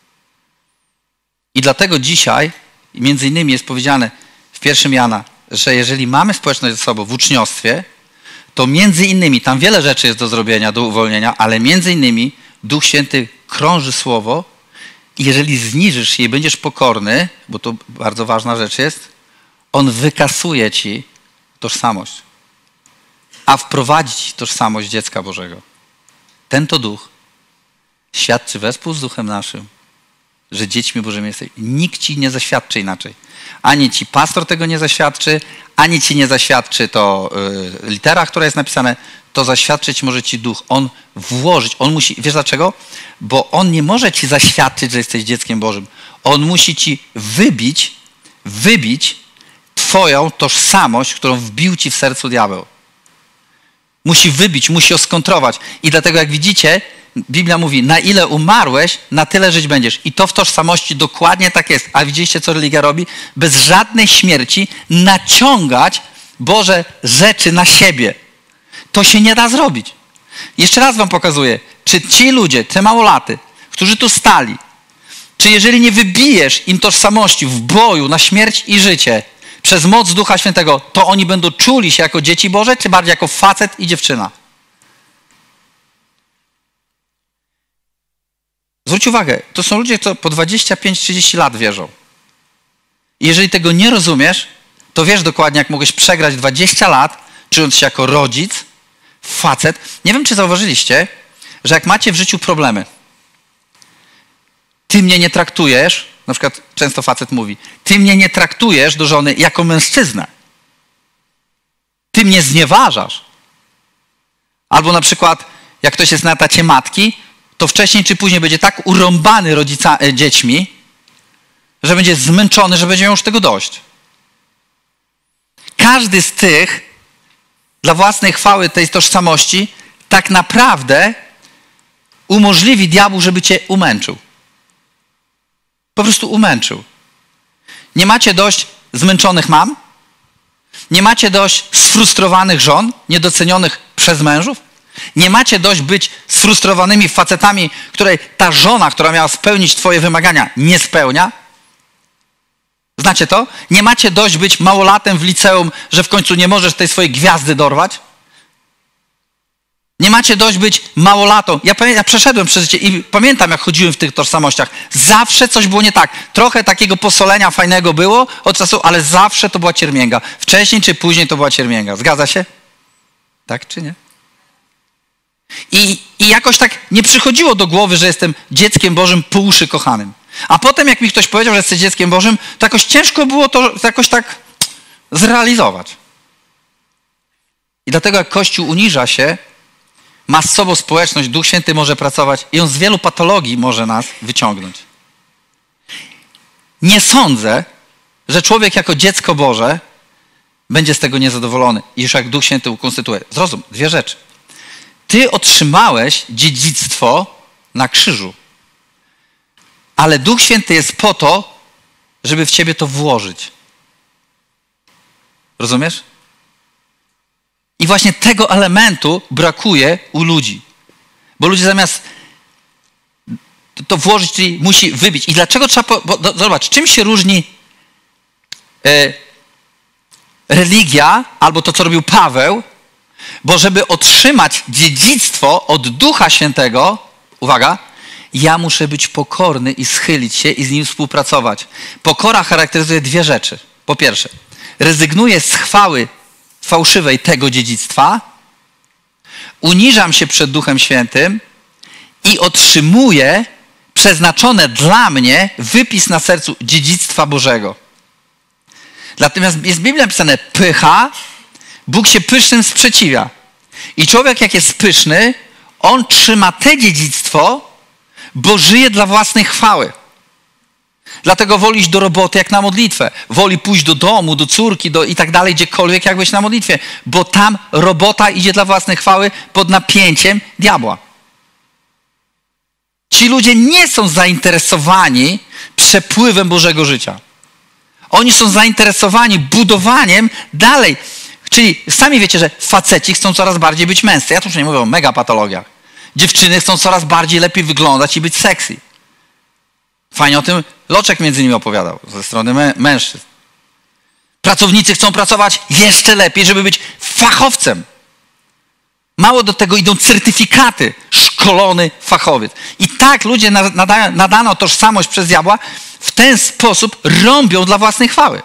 I dlatego dzisiaj, między innymi jest powiedziane w pierwszym Jana, że jeżeli mamy społeczność ze sobą w uczniostwie, to między innymi, tam wiele rzeczy jest do zrobienia, do uwolnienia, ale między innymi Duch Święty krąży słowo i jeżeli zniżysz się i będziesz pokorny, bo to bardzo ważna rzecz jest, on wykasuje ci tożsamość, a wprowadzi ci tożsamość dziecka Bożego. Ten to Duch świadczy wespół z Duchem naszym, że dziećmi Bożymi jesteś. Nikt ci nie zaświadczy inaczej. Ani ci pastor tego nie zaświadczy, ani ci nie zaświadczy to y, litera, która jest napisana, to zaświadczyć może ci Duch. On włożyć, on musi, wiesz dlaczego? Bo on nie może ci zaświadczyć, że jesteś dzieckiem Bożym. On musi ci wybić, wybić twoją tożsamość, którą wbił ci w sercu diabeł. Musi wybić, musi ją skontrować. I dlatego jak widzicie, Biblia mówi, na ile umarłeś, na tyle żyć będziesz. I to w tożsamości dokładnie tak jest. A widzieliście, co religia robi? Bez żadnej śmierci naciągać Boże rzeczy na siebie. To się nie da zrobić. Jeszcze raz wam pokazuję, czy ci ludzie, te małolaty, którzy tu stali, czy jeżeli nie wybijesz im tożsamości w boju na śmierć i życie przez moc Ducha Świętego, to oni będą czuli się jako dzieci Boże, czy bardziej jako facet i dziewczyna? Zwróć uwagę, to są ludzie, co po dwadzieścia pięć trzydzieści lat wierzą. I jeżeli tego nie rozumiesz, to wiesz dokładnie, jak mogłeś przegrać dwadzieścia lat, czując się jako rodzic, facet. Nie wiem, czy zauważyliście, że jak macie w życiu problemy, ty mnie nie traktujesz, na przykład często facet mówi, ty mnie nie traktujesz do żony jako mężczyznę. Ty mnie znieważasz. Albo na przykład, jak ktoś jest na etacie matki, to wcześniej czy później będzie tak urąbany rodzica, e, dziećmi, że będzie zmęczony, że będzie miał już tego dość. Każdy z tych, dla własnej chwały tej tożsamości, tak naprawdę umożliwi diabłu, żeby cię umęczył. Po prostu umęczył. Nie macie dość zmęczonych mam? Nie macie dość sfrustrowanych żon, niedocenionych przez mężów? Nie macie dość być sfrustrowanymi facetami, której ta żona, która miała spełnić twoje wymagania, nie spełnia? Znacie to? Nie macie dość być małolatem w liceum, że w końcu nie możesz tej swojej gwiazdy dorwać? Nie macie dość być małolatą. Ja, ja przeszedłem przez życie i pamiętam, jak chodziłem w tych tożsamościach. Zawsze coś było nie tak. Trochę takiego posolenia fajnego było od czasu, ale zawsze to była ciermięga. Wcześniej czy później to była ciermięga. Zgadza się? Tak czy nie? I, I jakoś tak nie przychodziło do głowy, że jestem dzieckiem Bożym po uszy kochanym. A potem, jak mi ktoś powiedział, że jesteś dzieckiem Bożym, to jakoś ciężko było to jakoś tak zrealizować. I dlatego, jak Kościół uniża się, masowo społeczność, Duch Święty może pracować i on z wielu patologii może nas wyciągnąć. Nie sądzę, że człowiek jako dziecko Boże będzie z tego niezadowolony, już jak Duch Święty ukonstytuuje. Zrozum, dwie rzeczy. Ty otrzymałeś dziedzictwo na krzyżu, ale Duch Święty jest po to, żeby w ciebie to włożyć. Rozumiesz? I właśnie tego elementu brakuje u ludzi. Bo ludzie zamiast to, to włożyć, czyli musi wybić. I dlaczego trzeba... Po, bo, do, zobacz, czym się różni e, religia albo to, co robił Paweł, bo żeby otrzymać dziedzictwo od Ducha Świętego, uwaga, ja muszę być pokorny i schylić się i z Nim współpracować. Pokora charakteryzuje dwie rzeczy. Po pierwsze, rezygnuję z chwały fałszywej tego dziedzictwa, uniżam się przed Duchem Świętym i otrzymuję przeznaczone dla mnie wypis na sercu dziedzictwa Bożego. Natomiast jest w Biblii napisane pycha, Bóg się pysznym sprzeciwia. I człowiek jak jest pyszny, on trzyma te dziedzictwo, bo żyje dla własnej chwały. Dlatego woli iść do roboty jak na modlitwę. Woli pójść do domu, do córki do i tak dalej, gdziekolwiek jak być na modlitwie. Bo tam robota idzie dla własnej chwały pod napięciem diabła. Ci ludzie nie są zainteresowani przepływem Bożego życia. Oni są zainteresowani budowaniem dalej. Czyli sami wiecie, że faceci chcą coraz bardziej być męscy. Ja tu już nie mówię o mega patologiach. Dziewczyny chcą coraz bardziej lepiej wyglądać i być sexy. Fajnie o tym Loczek między innymi opowiadał ze strony mę- mężczyzn. Pracownicy chcą pracować jeszcze lepiej, żeby być fachowcem. Mało do tego idą certyfikaty. Szkolony fachowiec. I tak ludzie nada- nadano tożsamość przez diabła w ten sposób rąbią dla własnej chwały.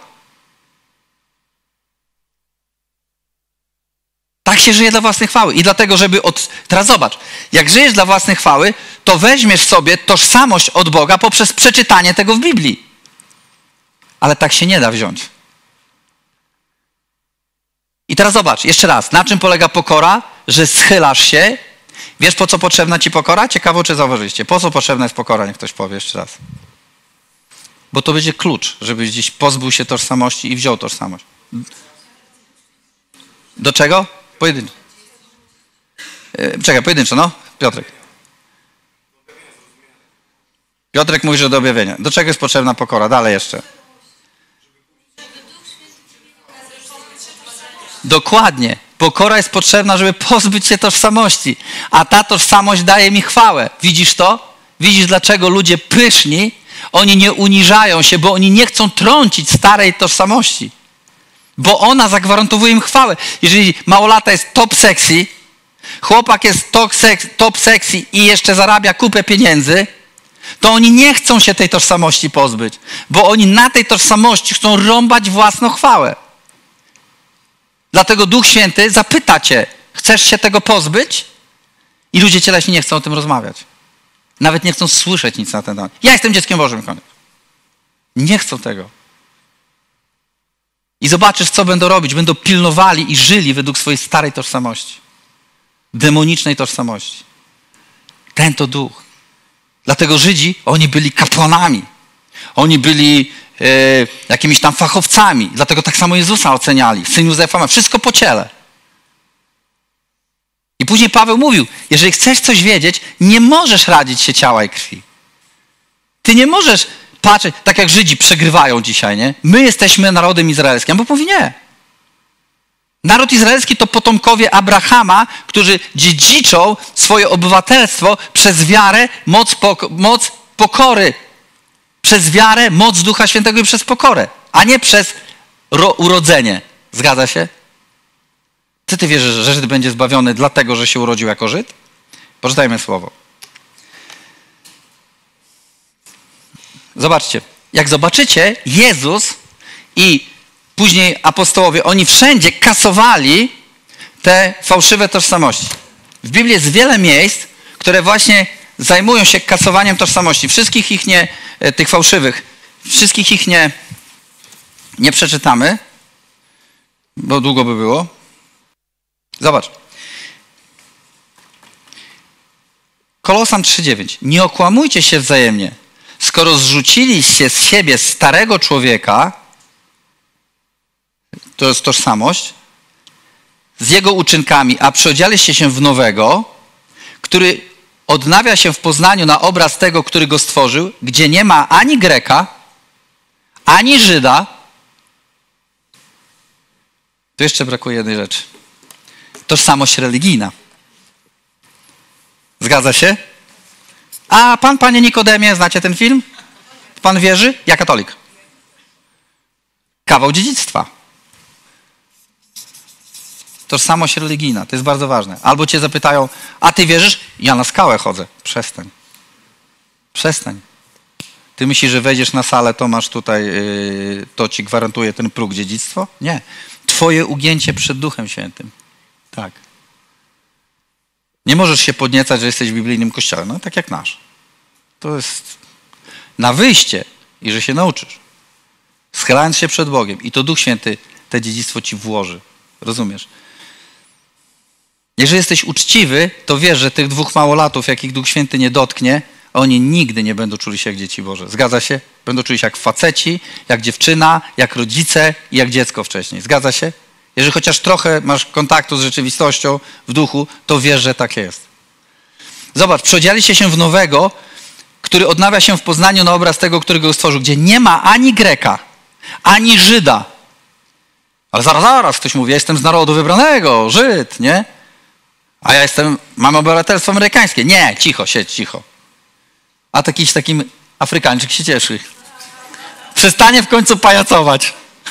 Tak się żyje dla własnej chwały. I dlatego, żeby od... Teraz zobacz, jak żyjesz dla własnej chwały, to weźmiesz sobie tożsamość od Boga poprzez przeczytanie tego w Biblii. Ale tak się nie da wziąć. I teraz zobacz, jeszcze raz, na czym polega pokora? Że schylasz się. Wiesz, po co potrzebna ci pokora? Ciekawe, czy zauważyliście. Po co potrzebna jest pokora? Niech ktoś powie jeszcze raz. Bo to będzie klucz, żebyś gdzieś pozbył się tożsamości i wziął tożsamość. Do czego? Pojedynczo. Yy, czekaj, pojedynczo, no. Piotrek. Piotrek mówi, że do objawienia. Do czego jest potrzebna pokora? Dalej jeszcze. Dokładnie. Pokora jest potrzebna, żeby pozbyć się tożsamości. A ta tożsamość daje mi chwałę. Widzisz to? Widzisz, dlaczego ludzie pyszni, oni nie uniżają się, bo oni nie chcą trącić starej tożsamości. Bo ona zagwarantowuje im chwałę. Jeżeli małolata jest top sexy, chłopak jest top sexy, top sexy i jeszcze zarabia kupę pieniędzy, to oni nie chcą się tej tożsamości pozbyć. Bo oni na tej tożsamości chcą rąbać własną chwałę. Dlatego Duch Święty zapyta cię, chcesz się tego pozbyć? I ludzie cieleśni nie chcą o tym rozmawiać. Nawet nie chcą słyszeć nic na ten temat. Ja jestem dzieckiem Bożym, koniec. Nie chcą tego. I zobaczysz, co będą robić. Będą pilnowali i żyli według swojej starej tożsamości. Demonicznej tożsamości. Ten to duch. Dlatego Żydzi, oni byli kapłanami. Oni byli e, jakimiś tam fachowcami. Dlatego tak samo Jezusa oceniali. Syn Józefa ma wszystko po ciele. I później Paweł mówił, jeżeli chcesz coś wiedzieć, nie możesz radzić się ciała i krwi. Ty nie możesz patrzeć, tak jak Żydzi przegrywają dzisiaj, nie? My jesteśmy narodem izraelskim. A Bóg mówi nie. Naród izraelski to potomkowie Abrahama, którzy dziedziczą swoje obywatelstwo przez wiarę, moc, pok- moc pokory. Przez wiarę, moc Ducha Świętego i przez pokorę. A nie przez ro- urodzenie. Zgadza się? Czy ty wierzysz, że Żyd będzie zbawiony dlatego, że się urodził jako Żyd? Poczytajmy słowo. Zobaczcie, jak zobaczycie, Jezus i później apostołowie, oni wszędzie kasowali te fałszywe tożsamości. W Biblii jest wiele miejsc, które właśnie zajmują się kasowaniem tożsamości. Wszystkich ich nie, tych fałszywych, wszystkich ich nie, nie przeczytamy, bo długo by było. Zobacz. Kolosan trzy dziewięć. Nie okłamujcie się wzajemnie. Skoro zrzuciliście z siebie starego człowieka, to jest tożsamość, z jego uczynkami, a przyodzialiście się w nowego, który odnawia się w poznaniu na obraz tego, który go stworzył, gdzie nie ma ani Greka, ani Żyda. Tu jeszcze brakuje jednej rzeczy. Tożsamość religijna. Zgadza się? A pan, panie Nikodemie, znacie ten film? Pan wierzy? Ja katolik. Kawał dziedzictwa. Tożsamość religijna, to jest bardzo ważne. Albo cię zapytają, a ty wierzysz? Ja na skałę chodzę. Przestań. Przestań. Ty myślisz, że wejdziesz na salę, to masz tutaj, yy, to ci gwarantuje ten próg dziedzictwo? Nie. Twoje ugięcie przed Duchem Świętym. Tak. Nie możesz się podniecać, że jesteś w biblijnym kościele. No tak jak nasz. To jest na wyjście i że się nauczysz. Schylając się przed Bogiem. I to Duch Święty te dziedzictwo ci włoży. Rozumiesz? Jeżeli jesteś uczciwy, to wiesz, że tych dwóch małolatów, jakich Duch Święty nie dotknie, oni nigdy nie będą czuli się jak dzieci Boże. Zgadza się? Będą czuli się jak faceci, jak dziewczyna, jak rodzice i jak dziecko wcześniej. Zgadza się? Jeżeli chociaż trochę masz kontaktu z rzeczywistością w duchu, to wiesz, że tak jest. Zobacz, przyodzialiście się w nowego, który odnawia się w poznaniu na obraz tego, który go stworzył, gdzie nie ma ani Greka, ani Żyda. Ale zaraz, zaraz, ktoś mówi, ja jestem z narodu wybranego, Żyd, nie? A ja jestem, mam obywatelstwo amerykańskie. Nie, cicho, siedź, cicho. A jakiś takim Afrykańczyk się cieszy. Przestanie w końcu pajacować.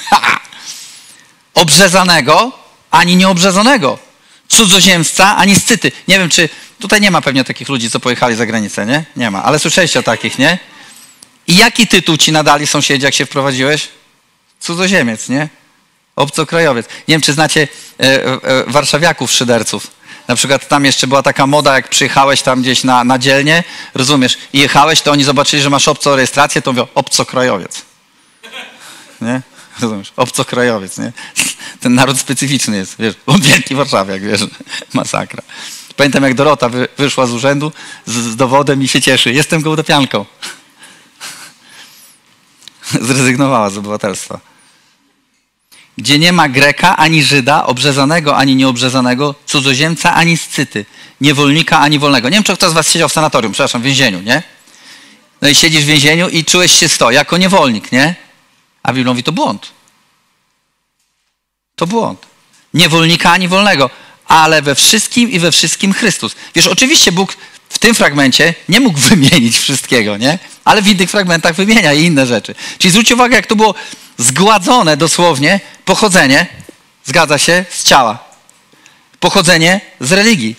Obrzezanego, ani nieobrzezanego. Cudzoziemca, ani Scyty. Nie wiem, czy tutaj nie ma pewnie takich ludzi, co pojechali za granicę, nie? Nie ma, ale słyszeliście o takich, nie? I jaki tytuł ci nadali sąsiedzi, jak się wprowadziłeś? Cudzoziemiec, nie? Obcokrajowiec. Nie wiem, czy znacie e, e, warszawiaków, szyderców. Na przykład tam jeszcze była taka moda, jak przyjechałeś tam gdzieś na, na dzielnię, rozumiesz, i jechałeś, to oni zobaczyli, że masz obcą rejestrację, to mówią obcokrajowiec. Nie? Rozumiesz? Obcokrajowiec, nie? Ten naród specyficzny jest, wiesz, on wielki warszawiak, wiesz, masakra. Pamiętam, jak Dorota wy, wyszła z urzędu z, z dowodem i się cieszy. Jestem gołdopianką. Zrezygnowała z obywatelstwa. Gdzie nie ma Greka, ani Żyda, obrzezanego, ani nieobrzezanego, cudzoziemca, ani Scyty, niewolnika, ani wolnego. Nie wiem, czy kto z was siedział w sanatorium, przepraszam, w więzieniu, nie? No i siedzisz w więzieniu i czułeś się sto, jako niewolnik, nie? A Biblia mówi, to błąd. To błąd. Niewolnika, ani wolnego, ale we wszystkim i we wszystkim Chrystus. Wiesz, oczywiście Bóg w tym fragmencie nie mógł wymienić wszystkiego, nie? Ale w innych fragmentach wymienia i inne rzeczy. Czyli zwróć uwagę, jak to było zgładzone dosłownie pochodzenie, zgadza się, z ciała. Pochodzenie z religii.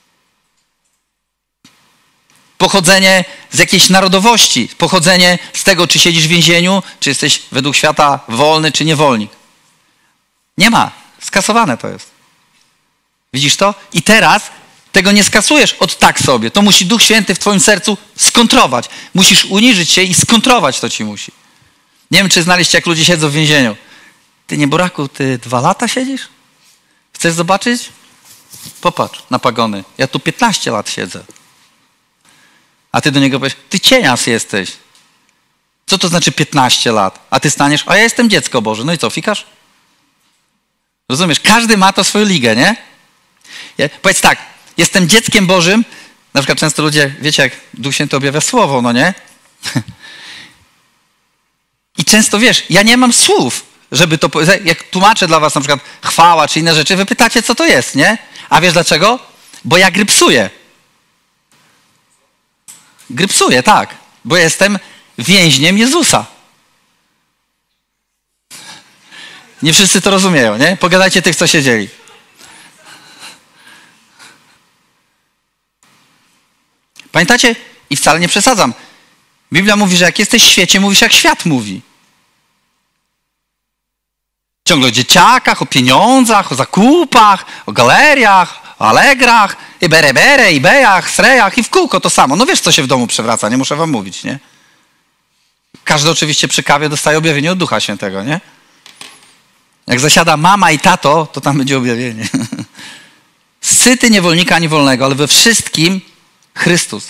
Pochodzenie z jakiejś narodowości. Pochodzenie z tego, czy siedzisz w więzieniu, czy jesteś według świata wolny, czy niewolnik. Nie ma. Skasowane to jest. Widzisz to? I teraz tego nie skasujesz od tak sobie. To musi Duch Święty w twoim sercu skontrować. Musisz uniżyć się i skontrować to ci musi. Nie wiem, czy znaliście, jak ludzie siedzą w więzieniu. Ty, nieboraku, ty dwa lata siedzisz? Chcesz zobaczyć? Popatrz na pagony. Ja tu piętnaście lat siedzę. A ty do niego powiesz, ty cienias jesteś. Co to znaczy piętnaście lat? A ty staniesz, a ja jestem dziecko Boże. No i co, fikasz? Rozumiesz? Każdy ma to swoją ligę, nie? Ja, powiedz tak, jestem dzieckiem Bożym. Na przykład często ludzie, wiecie, jak Duch Święty objawia słowo, no nie? I często, wiesz, ja nie mam słów, żeby to powiedzieć. Jak tłumaczę dla was na przykład chwała czy inne rzeczy, wy pytacie, co to jest, nie? A wiesz dlaczego? Bo ja grypsuję. Grypsuję, tak. Bo jestem więźniem Jezusa. Nie wszyscy to rozumieją, nie? Pogadajcie tych, co siedzieli. Pamiętacie? I wcale nie przesadzam. Biblia mówi, że jak jesteś w świecie, mówisz jak świat mówi. Ciągle o dzieciakach, o pieniądzach, o zakupach, o galeriach, o Allegrach, i bere, bere, i bejach, srejach i w kółko to samo. No wiesz, co się w domu przewraca, nie muszę wam mówić, nie? Każdy oczywiście przy kawie dostaje objawienie od Ducha Świętego, nie? Jak zasiada mama i tato, to tam będzie objawienie. Syty niewolnika niewolnego, ale we wszystkim Chrystus.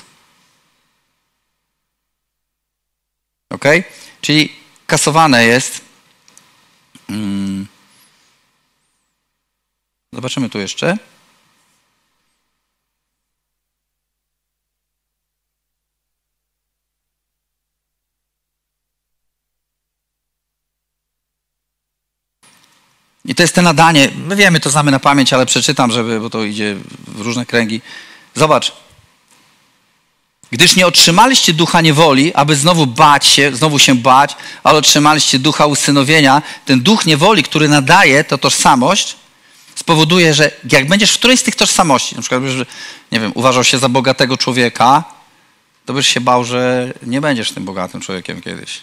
Ok? Czyli kasowane jest. Hmm. Zobaczymy tu jeszcze. I to jest te nadanie. My wiemy, to znamy na pamięć, ale przeczytam, żeby, bo to idzie w różne kręgi. Zobacz. Gdyż nie otrzymaliście ducha niewoli, aby znowu bać się, znowu się bać, ale otrzymaliście ducha usynowienia. Ten duch niewoli, który nadaje tę tożsamość, spowoduje, że jak będziesz w którejś z tych tożsamości, na przykład, że, nie wiem, uważał się za bogatego człowieka, to byś się bał, że nie będziesz tym bogatym człowiekiem kiedyś.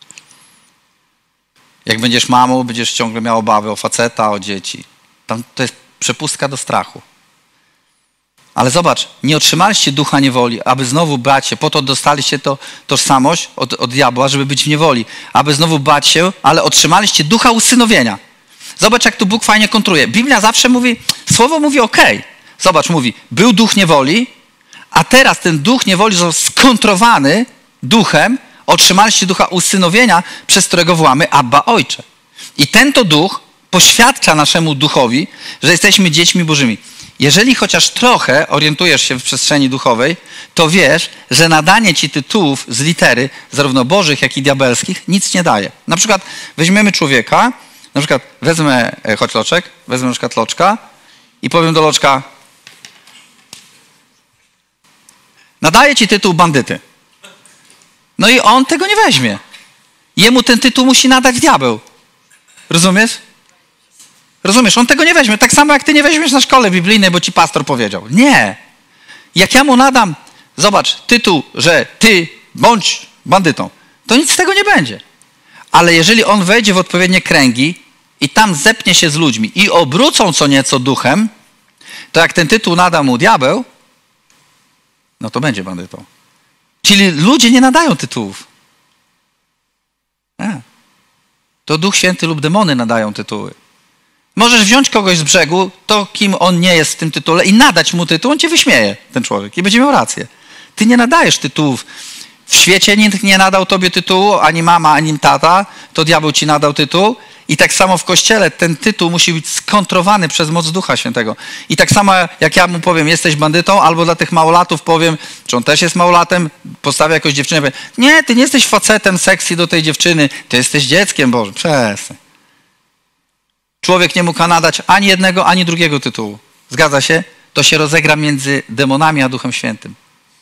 Jak będziesz mamą, będziesz ciągle miał obawy o faceta, o dzieci. Tam to jest przepustka do strachu. Ale zobacz, nie otrzymaliście ducha niewoli, aby znowu bać się, po to dostaliście to tożsamość od, od diabła, żeby być w niewoli, aby znowu bać się, ale otrzymaliście ducha usynowienia. Zobacz, jak tu Bóg fajnie kontruje. Biblia zawsze mówi, słowo mówi okej. Okay. Zobacz, mówi, był duch niewoli, a teraz ten duch niewoli został skontrowany duchem, otrzymaliście ducha usynowienia, przez którego wołamy Abba Ojcze. I ten to duch poświadcza naszemu duchowi, że jesteśmy dziećmi Bożymi. Jeżeli chociaż trochę orientujesz się w przestrzeni duchowej, to wiesz, że nadanie ci tytułów z litery, zarówno bożych, jak i diabelskich, nic nie daje. Na przykład weźmiemy człowieka, na przykład wezmę, chodź Loczek, wezmę na przykład Loczka i powiem do Loczka, nadaję ci tytuł bandyty. No i on tego nie weźmie. Jemu ten tytuł musi nadać diabeł. Rozumiesz? Rozumiesz? On tego nie weźmie. Tak samo jak ty nie weźmiesz na szkole biblijnej, bo ci pastor powiedział. Nie. Jak ja mu nadam, zobacz, tytuł, że ty bądź bandytą, to nic z tego nie będzie. Ale jeżeli on wejdzie w odpowiednie kręgi i tam zepnie się z ludźmi i obrócą co nieco duchem, to jak ten tytuł nada mu diabeł, no to będzie bandytą. Czyli ludzie nie nadają tytułów. Nie. To Duch Święty lub demony nadają tytuły. Możesz wziąć kogoś z brzegu, to kim on nie jest w tym tytule i nadać mu tytuł, on cię wyśmieje, ten człowiek, i będzie miał rację. Ty nie nadajesz tytułów. W świecie nikt nie nadał tobie tytułu, ani mama, ani tata, to diabeł ci nadał tytuł. I tak samo w Kościele ten tytuł musi być skontrowany przez moc Ducha Świętego. I tak samo jak ja mu powiem, jesteś bandytą, albo dla tych małolatów powiem, czy on też jest małolatem, postawię jakąś dziewczynę, powiem, nie, ty nie jesteś facetem sexy do tej dziewczyny, ty jesteś dzieckiem Bożym. Przestań. Człowiek nie mógł nadać ani jednego, ani drugiego tytułu. Zgadza się? To się rozegra między demonami a Duchem Świętym.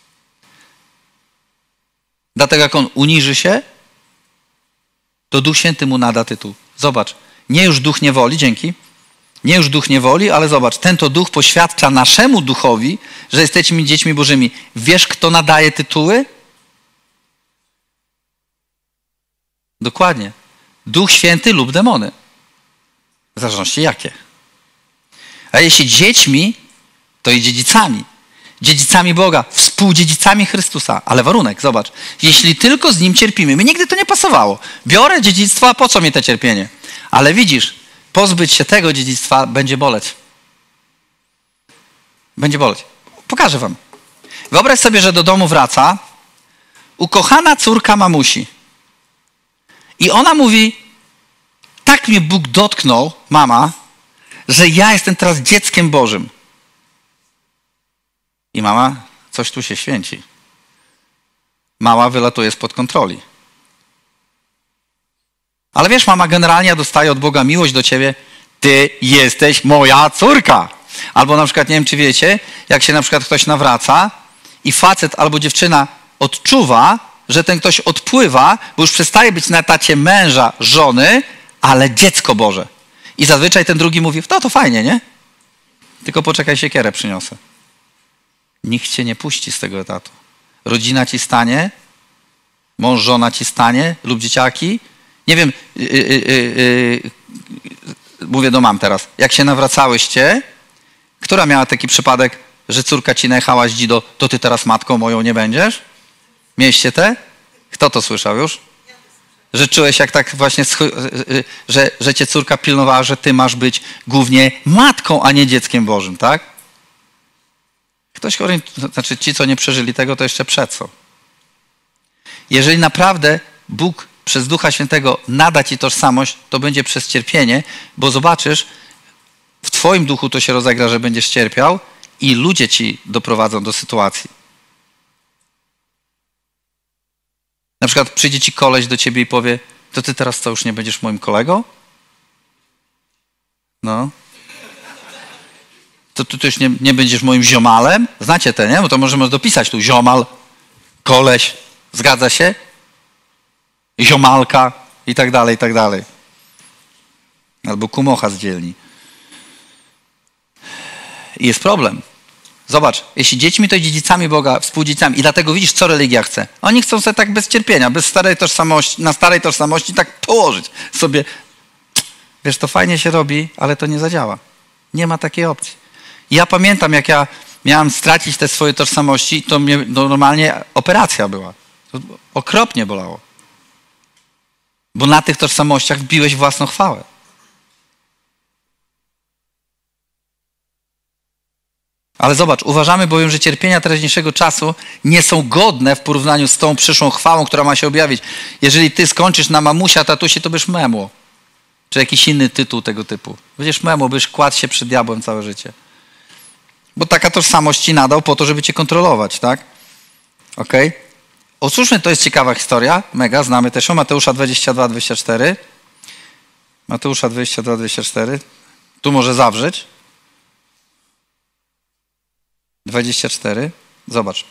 Dlatego jak on uniży się, to Duch Święty mu nada tytuł. Zobacz, nie już duch niewoli, dzięki, nie już duch niewoli, ale zobacz, ten to duch poświadcza naszemu duchowi, że jesteśmy dziećmi Bożymi. Wiesz, kto nadaje tytuły? Dokładnie. Duch Święty lub demony. W zależności jakie. A jeśli dziećmi, to i dziedzicami. Dziedzicami Boga, współdziedzicami Chrystusa. Ale warunek, zobacz, jeśli tylko z Nim cierpimy. Mi nigdy to nie pasowało. Biorę dziedzictwo, a po co mi to cierpienie? Ale widzisz, pozbyć się tego dziedzictwa będzie boleć. Będzie boleć. Pokażę wam. Wyobraź sobie, że do domu wraca ukochana córka mamusi. I ona mówi, tak mnie Bóg dotknął, mama, że ja jestem teraz dzieckiem Bożym. I mama, coś tu się święci. Mała wylatuje spod kontroli. Ale wiesz, mama, generalnie dostaje od Boga miłość do ciebie. Ty jesteś moja córka. Albo na przykład, nie wiem, czy wiecie, jak się na przykład ktoś nawraca i facet albo dziewczyna odczuwa, że ten ktoś odpływa, bo już przestaje być na etacie męża, żony, ale dziecko Boże. I zazwyczaj ten drugi mówi, no to fajnie, nie? Tylko poczekaj, siekierę przyniosę. Nikt cię nie puści z tego etatu. rodzina ci stanie, mąż, żona ci stanie lub dzieciaki. Nie wiem, yy, yy, yy, mówię do mam teraz, jak się nawracałyście, która miała taki przypadek, że córka ci najechała z dzido, to ty teraz matką moją nie będziesz? Mieliście te? Kto to słyszał już? Że czułeś jak tak właśnie, że, że cię córka pilnowała, że ty masz być głównie matką, a nie dzieckiem Bożym, tak? Ktoś, znaczy ci, co nie przeżyli tego, to jeszcze przed co? Jeżeli naprawdę Bóg przez Ducha Świętego nada ci tożsamość, to będzie przez cierpienie, bo zobaczysz, w twoim duchu to się rozegra, że będziesz cierpiał i ludzie ci doprowadzą do sytuacji. Na przykład przyjdzie ci koleś do ciebie i powie, to ty teraz co, już nie będziesz moim kolegą? No. To ty już nie, nie będziesz moim ziomalem? Znacie te, nie? Bo to możemy dopisać tu ziomal, koleś, zgadza się? Ziomalka i tak dalej, i tak dalej. Albo kumocha z dzielni. I jest problem. Zobacz, jeśli dziećmi, to dziedzicami Boga, współdziedzicami. I dlatego widzisz, co religia chce. Oni chcą sobie tak bez cierpienia, bez starej tożsamości, na starej tożsamości tak położyć sobie. Wiesz, to fajnie się robi, ale to nie zadziała. Nie ma takiej opcji. I ja pamiętam, jak ja miałem stracić te swoje tożsamości, to mnie no, normalnie operacja była. To okropnie bolało. Bo na tych tożsamościach wbiłeś własną chwałę. Ale zobacz, uważamy bowiem, że cierpienia teraźniejszego czasu nie są godne w porównaniu z tą przyszłą chwałą, która ma się objawić. Jeżeli ty skończysz na mamusia, tatusie, to byś memło. Czy jakiś inny tytuł tego typu. Będziesz memło, byś kładł się przed diabłem całe życie. Bo taka tożsamość ci nadał po to, żeby cię kontrolować, tak? Okej? Okay? Odsłuszmy, to jest ciekawa historia, mega, znamy też ją, Mateusza dwadzieścia dwa, dwadzieścia cztery. Mateusza dwadzieścia dwa, dwadzieścia cztery. Tu może zawrzeć. dwadzieścia cztery. Zobacz.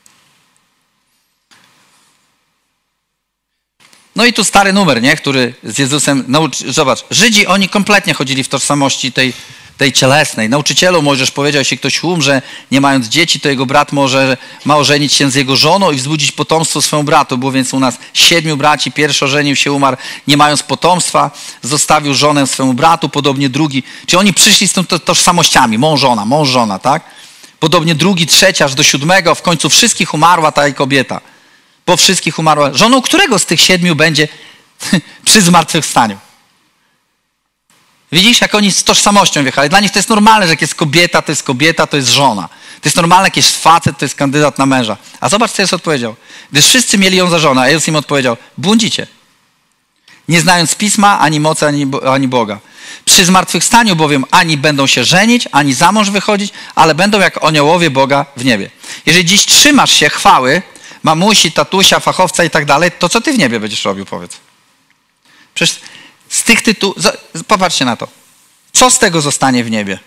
No i tu stary numer, nie? Który z Jezusem nauczy... Zobacz, Żydzi, oni kompletnie chodzili w tożsamości tej, tej cielesnej. Nauczycielu Mojżesz powiedział, jeśli ktoś umrze, nie mając dzieci, to jego brat może ma ożenić się z jego żoną i wzbudzić potomstwo swemu bratu. Było więc u nas siedmiu braci. Pierwszy ożenił się, umarł, nie mając potomstwa, zostawił żonę swemu bratu, podobnie drugi. Czyli oni przyszli z tą tożsamościami, mąż, żona, mąż, żona, tak? Podobnie drugi, trzeci, aż do siódmego, w końcu wszystkich umarła ta kobieta. Po wszystkich umarła. Żoną którego z tych siedmiu będzie przy zmartwychwstaniu? Widzisz, jak oni z tożsamością wjechali. Dla nich to jest normalne, że jak jest kobieta, to jest kobieta, to jest żona. To jest normalne, jak jest facet, to jest kandydat na męża. A zobacz, co Jezus odpowiedział. Gdyż wszyscy mieli ją za żonę, a Jezus im odpowiedział, błądzicie. Nie znając Pisma, ani mocy, ani, ani Boga. Przy zmartwychwstaniu bowiem ani będą się żenić, ani za mąż wychodzić, ale będą jak aniołowie Boga w niebie. Jeżeli dziś trzymasz się chwały, mamusi, tatusia, fachowca i tak dalej, to co ty w niebie będziesz robił, powiedz? Przecież z tych tytułów, popatrzcie na to. Co z tego zostanie w niebie?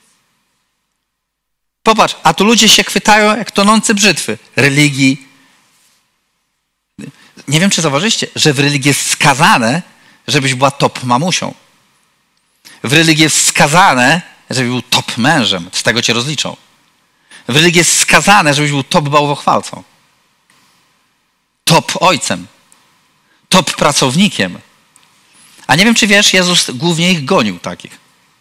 Popatrz, a tu ludzie się chwytają jak tonące brzytwy. Religii. Nie wiem, czy zauważyliście, że w religii jest skazane, żebyś była top mamusią. W religii jest skazane, żebyś był top mężem. Z tego cię rozliczą. W religii jest skazane, żebyś był top bałwochwalcą. Top ojcem. Top pracownikiem. A nie wiem, czy wiesz, Jezus głównie ich gonił takich.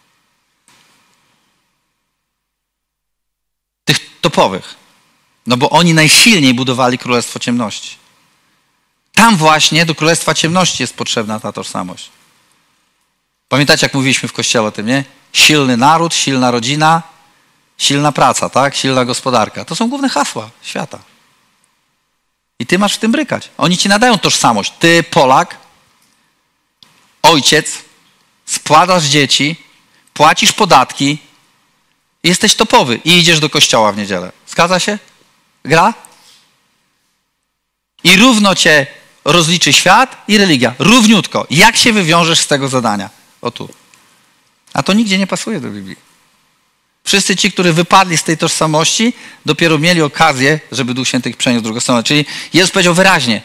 Tych topowych. No bo oni najsilniej budowali Królestwo Ciemności. Tam właśnie do Królestwa Ciemności jest potrzebna ta tożsamość. Pamiętacie, jak mówiliśmy w Kościele o tym, nie? Silny naród, silna rodzina, silna praca, tak? Silna gospodarka. To są główne hasła świata. I ty masz w tym brykać. Oni ci nadają tożsamość. Ty, Polak, ojciec, spładasz dzieci, płacisz podatki, jesteś topowy i idziesz do kościoła w niedzielę. Zgadza się? Gra? I równo cię rozliczy świat i religia. Równiutko. Jak się wywiążesz z tego zadania? O tu. A to nigdzie nie pasuje do Biblii. Wszyscy ci, którzy wypadli z tej tożsamości, dopiero mieli okazję, żeby Duch Święty ich przeniósł w drugą stronę. Czyli Jezus powiedział wyraźnie.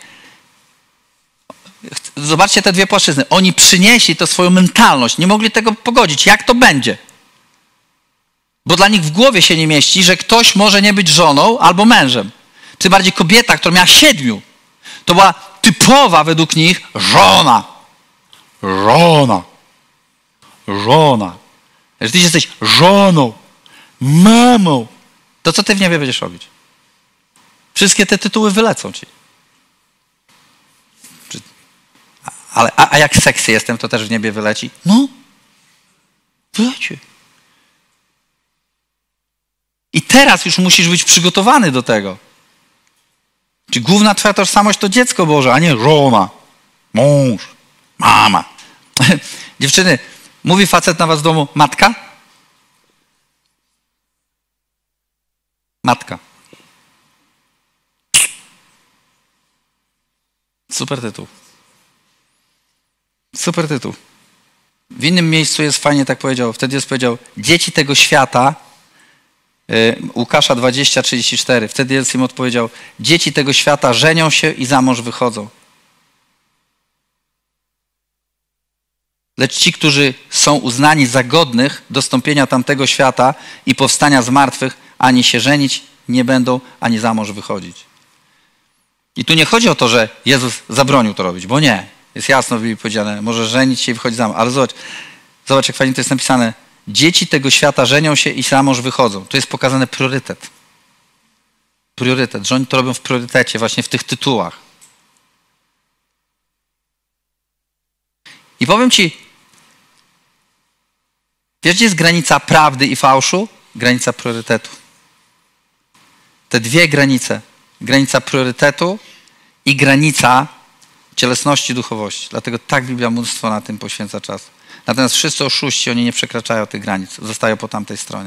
Zobaczcie te dwie płaszczyzny. Oni przynieśli to swoją mentalność. Nie mogli tego pogodzić. Jak to będzie? Bo dla nich w głowie się nie mieści, że ktoś może nie być żoną albo mężem. Tym bardziej kobieta, która miała siedmiu. To była typowa według nich żona. Żona. Żona. Jeżeli ty jesteś żoną, mamą, to co ty w niebie będziesz robić? Wszystkie te tytuły wylecą ci. Ale, a, a jak seksy jestem, to też w niebie wyleci? No, wyleci. I teraz już musisz być przygotowany do tego. Czy główna twoja tożsamość to dziecko Boże, a nie żona, mąż, mama. Dziewczyny, mówi facet na was w domu matka? Matka. Super tytuł. Super tytuł. W innym miejscu jest fajnie tak powiedział, wtedy jest powiedział, dzieci tego świata, yy, Łukasza dwadzieścia, trzydzieści cztery, wtedy jest im odpowiedział, dzieci tego świata żenią się i za mąż wychodzą. Lecz ci, którzy są uznani za godnych dostąpienia tamtego świata i powstania z martwych, ani się żenić nie będą, ani za mąż wychodzić. I tu nie chodzi o to, że Jezus zabronił to robić, bo nie. Jest jasno w Biblii powiedziane, może żenić się i wychodzić za mąż. Ale zobacz, zobacz jak fajnie to jest napisane. Dzieci tego świata żenią się i za mąż wychodzą. Tu jest pokazany priorytet. Priorytet, że oni to robią w priorytecie, właśnie w tych tytułach. I powiem ci, wiesz, gdzie jest granica prawdy i fałszu? Granica priorytetu. Te dwie granice. Granica priorytetu i granica cielesności, duchowości. Dlatego tak Biblia mnóstwo na tym poświęca czas. Natomiast wszyscy oszuści, oni nie przekraczają tych granic. Zostają po tamtej stronie.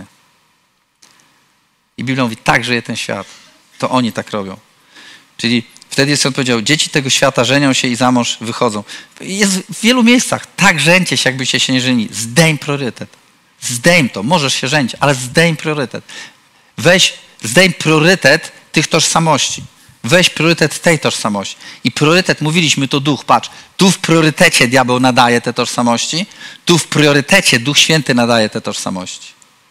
I Biblia mówi, tak żyje ten świat. To oni tak robią. Czyli wtedy jest on powiedział, dzieci tego świata żenią się i za mąż wychodzą. Jest w wielu miejscach, tak żeńcie się, jakbyście się nie żenili. Zdejm priorytet. Zdejm to. Możesz się żenić, ale zdejm priorytet. Weź, zdejm priorytet tych tożsamości. Weź priorytet tej tożsamości. I priorytet, mówiliśmy, to duch. Patrz, tu w priorytecie diabeł nadaje te tożsamości, tu w priorytecie Duch Święty nadaje te tożsamości.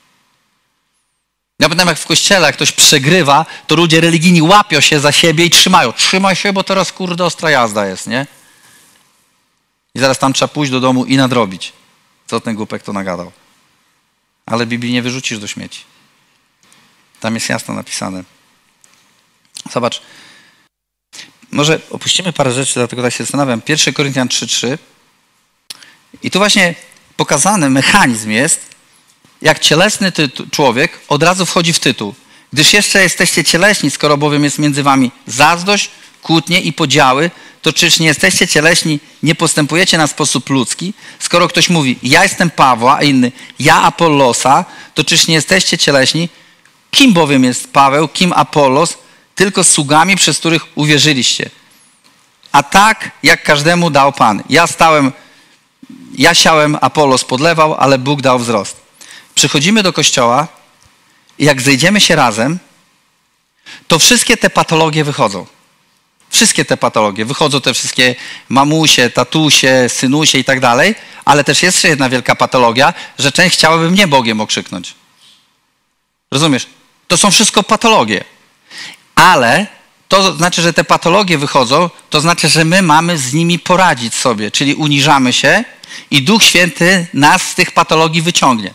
Ja pamiętam, jak w kościele, jak ktoś przegrywa, to ludzie religijni łapią się za siebie i trzymają. Trzymaj się, bo teraz kurde ostra jazda jest, nie? I zaraz tam trzeba pójść do domu i nadrobić. Co ten głupek to nagadał. Ale Biblii nie wyrzucisz do śmieci. Tam jest jasno napisane. Zobacz. Może opuścimy parę rzeczy, dlatego tak się zastanawiam. pierwszy Koryntian trzy, trzy. I tu właśnie pokazany mechanizm jest, jak cielesny tytuł, człowiek od razu wchodzi w tytuł. Gdyż jeszcze jesteście cieleśni, skoro bowiem jest między wami zazdrość, kłótnie i podziały, to czyż nie jesteście cieleśni, nie postępujecie na sposób ludzki? Skoro ktoś mówi, ja jestem Pawła, a inny, ja Apollosa, to czyż nie jesteście cieleśni? Kim bowiem jest Paweł, kim Apollos? Tylko sługami, przez których uwierzyliście. A tak, jak każdemu dał Pan. Ja stałem, ja siałem, Apollos podlewał, ale Bóg dał wzrost. Przychodzimy do kościoła i jak zejdziemy się razem, to wszystkie te patologie wychodzą. Wszystkie te patologie. Wychodzą te wszystkie mamusie, tatusie, synusie i tak dalej, ale też jest jeszcze jedna wielka patologia, że część chciałaby mnie Bogiem okrzyknąć. Rozumiesz? To są wszystko patologie. Ale to znaczy, że te patologie wychodzą, to znaczy, że my mamy z nimi poradzić sobie, czyli uniżamy się i Duch Święty nas z tych patologii wyciągnie.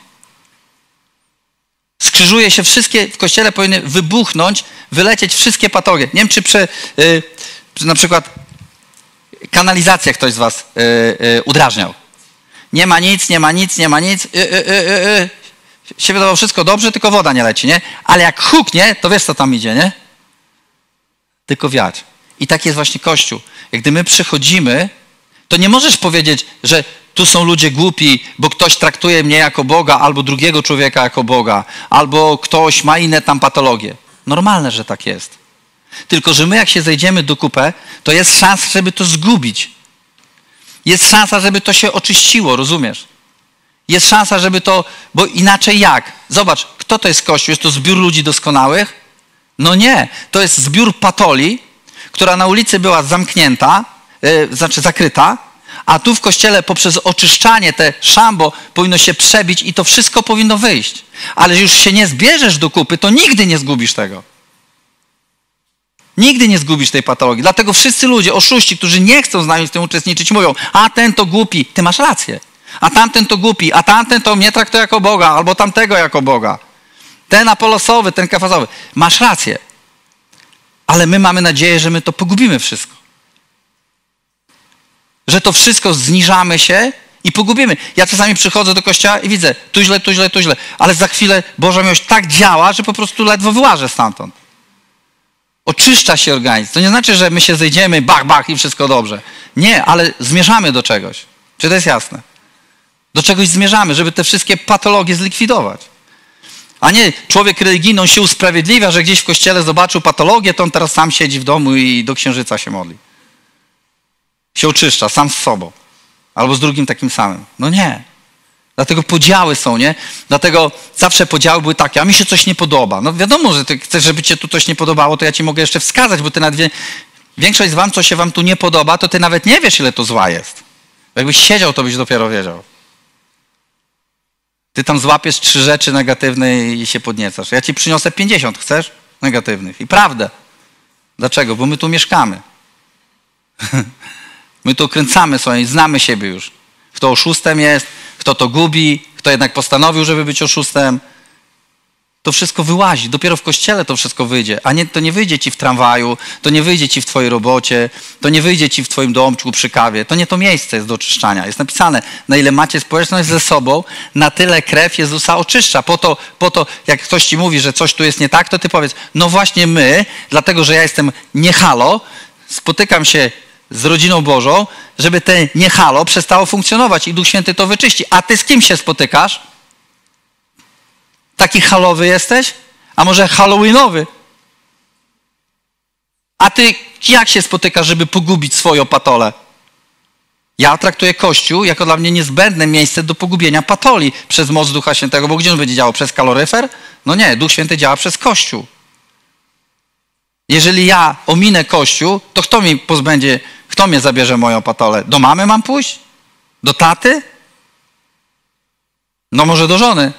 Skrzyżuje się wszystkie, w Kościele powinny wybuchnąć, wylecieć wszystkie patologie. Nie wiem, czy, prze, yy, czy na przykład kanalizację ktoś z was yy, yy, udrażniał. Nie ma nic, nie ma nic, nie ma nic. Yy, yy, yy, yy. Się wydawało wszystko dobrze, tylko woda nie leci, nie? Ale jak huknie, to wiesz, co tam idzie, nie? Tylko wiać. I tak jest właśnie Kościół. Jak gdy my przychodzimy, to nie możesz powiedzieć, że tu są ludzie głupi, bo ktoś traktuje mnie jako Boga, albo drugiego człowieka jako Boga, albo ktoś ma inne tam patologie. Normalne, że tak jest. Tylko, że my jak się zejdziemy do kupy, to jest szansa, żeby to zgubić. Jest szansa, żeby to się oczyściło, rozumiesz? Jest szansa, żeby to, bo inaczej jak? Zobacz, kto to jest Kościół? Jest to zbiór ludzi doskonałych? No nie, to jest zbiór patoli, która na ulicy była zamknięta, yy, znaczy zakryta, a tu w Kościele poprzez oczyszczanie te szambo powinno się przebić i to wszystko powinno wyjść. Ale już się nie zbierzesz do kupy, to nigdy nie zgubisz tego. Nigdy nie zgubisz tej patologii. Dlatego wszyscy ludzie, oszuści, którzy nie chcą z nami w tym uczestniczyć, mówią, a ten to głupi. Ty masz rację. A tamten to głupi. A tamten to mnie traktuje jako Boga. Albo tamtego jako Boga. Ten apolosowy, ten kafazowy. Masz rację. Ale my mamy nadzieję, że my to pogubimy wszystko. Że to wszystko zniżamy się i pogubimy. Ja czasami przychodzę do kościoła i widzę, tu źle, tu źle, tu źle. Ale za chwilę Boża miłość tak działa, że po prostu ledwo wyłażę stamtąd. Oczyszcza się organizm. To nie znaczy, że my się zejdziemy, bach, bach i wszystko dobrze. Nie, ale zmierzamy do czegoś. Czy to jest jasne? Do czegoś zmierzamy, żeby te wszystkie patologie zlikwidować. A nie człowiek religijny, on się usprawiedliwia, że gdzieś w kościele zobaczył patologię, to on teraz sam siedzi w domu i do księżyca się modli. Się oczyszcza, sam z sobą. Albo z drugim takim samym. No nie. Dlatego podziały są, nie? Dlatego zawsze podziały były takie, a mi się coś nie podoba. No wiadomo, że ty chcesz, żeby cię tu coś nie podobało, to ja ci mogę jeszcze wskazać, bo ty nawet wie... większość z wam, co się wam tu nie podoba, to ty nawet nie wiesz, ile to zła jest. Jakbyś siedział, to byś dopiero wiedział. Ty tam złapiesz trzy rzeczy negatywne i się podniecasz. Ja ci przyniosę pięćdziesiąt, chcesz? Negatywnych. I prawdę. Dlaczego? Bo my tu mieszkamy. My tu kręcamy sobie i znamy siebie już. Kto oszustem jest, kto to gubi, kto jednak postanowił, żeby być oszustem. To wszystko wyłazi. Dopiero w kościele to wszystko wyjdzie. A nie, to nie wyjdzie ci w tramwaju, to nie wyjdzie ci w twojej robocie, to nie wyjdzie ci w twoim domczku przy kawie. To nie to miejsce jest do oczyszczania. Jest napisane, na ile macie społeczność ze sobą, na tyle krew Jezusa oczyszcza. Po to, po to, jak ktoś ci mówi, że coś tu jest nie tak, to ty powiedz, no właśnie my, dlatego że ja jestem nie halo, spotykam się z rodziną Bożą, żeby te nie halo przestało funkcjonować i Duch Święty to wyczyści. A ty z kim się spotykasz? Taki halowy jesteś? A może halloweenowy? A ty jak się spotykasz, żeby pogubić swoją patolę? Ja traktuję Kościół jako dla mnie niezbędne miejsce do pogubienia patoli przez moc Ducha Świętego, bo gdzie on będzie działał? Przez kaloryfer? No nie, Duch Święty działa przez Kościół. Jeżeli ja ominę Kościół, to kto mi pozbędzie, kto mnie zabierze moją patolę? Do mamy mam pójść? Do taty? No może do żony.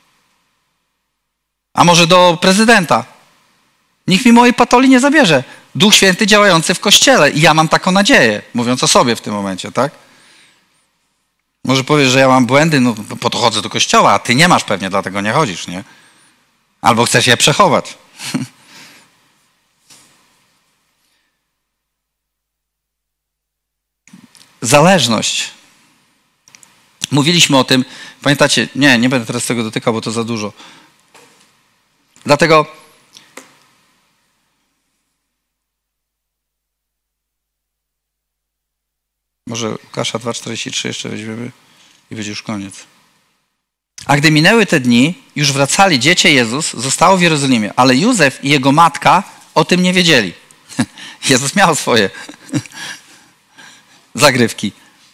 A może do prezydenta. Nikt mi mojej patoli nie zabierze. Duch Święty działający w Kościele. I ja mam taką nadzieję, mówiąc o sobie w tym momencie, tak? Może powiesz, że ja mam błędy, no po to chodzę do Kościoła, a ty nie masz pewnie, dlatego nie chodzisz, nie? Albo chcesz je przechować. Zależność. Mówiliśmy o tym, pamiętacie, nie, nie będę teraz tego dotykał, bo to za dużo. Dlatego może Łukasza dwa czterdzieści trzy jeszcze weźmiemy i będzie już koniec. A gdy minęły te dni, już wracali, dziecię Jezus zostało w Jerozolimie, ale Józef i jego matka o tym nie wiedzieli. Jezus miał swoje zagrywki.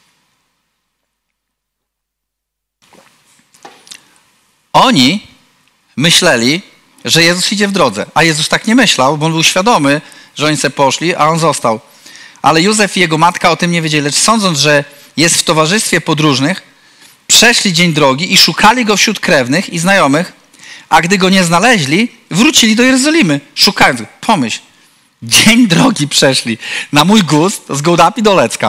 Oni myśleli, że Jezus idzie w drodze, a Jezus tak nie myślał, bo on był świadomy, że oni sobie poszli, a on został. Ale Józef i jego matka o tym nie wiedzieli, lecz sądząc, że jest w towarzystwie podróżnych, przeszli dzień drogi i szukali go wśród krewnych i znajomych, a gdy go nie znaleźli, wrócili do Jerozolimy, szukając go. Pomyśl, dzień drogi przeszli na mój gust z Gołdapi do Lecka.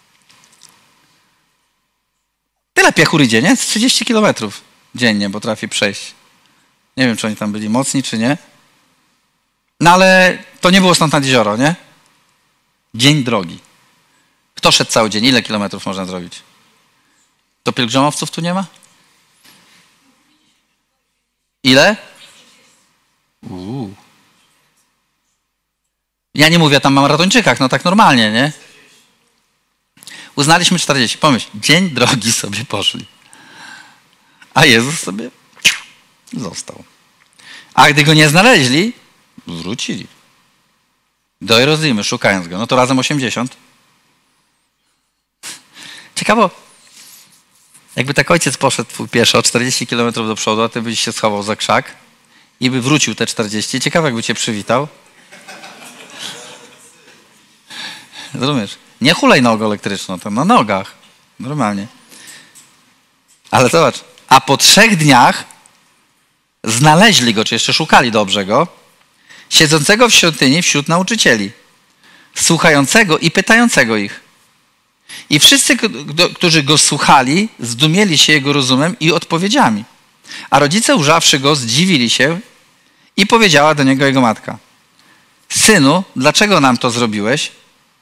Tyle piechur idzie, nie? Z trzydzieści kilometrów dziennie potrafi przejść. Nie wiem, czy oni tam byli mocni, czy nie. No ale to nie było stąd nad jezioro, nie? Dzień drogi. Kto szedł cały dzień? Ile kilometrów można zrobić? To pielgrzymowców tu nie ma? Ile? Uuu. Ja nie mówię tam o maratończykach, no tak normalnie, nie? Uznaliśmy czterdzieści. Pomyśl, dzień drogi sobie poszli. A Jezus sobie został. A gdy go nie znaleźli, wrócili. Do Jerozolimy, szukając go. No to razem osiemdziesiąt. Ciekawo, jakby tak ojciec poszedł pieszo czterdzieści kilometrów do przodu, a ty byś się schował za krzak i by wrócił te czterdzieści. Ciekawe, jakby cię przywitał. Rozumiesz? Nie hulajnogą elektryczną, to na nogach. Normalnie. Ale zobacz, a po trzech dniach znaleźli go, czy jeszcze szukali dobrze go siedzącego w świątyni wśród nauczycieli, słuchającego i pytającego ich. I wszyscy, którzy go słuchali, zdumieli się jego rozumem i odpowiedziami. A rodzice, ujrzawszy go, zdziwili się i powiedziała do niego jego matka: synu, dlaczego nam to zrobiłeś?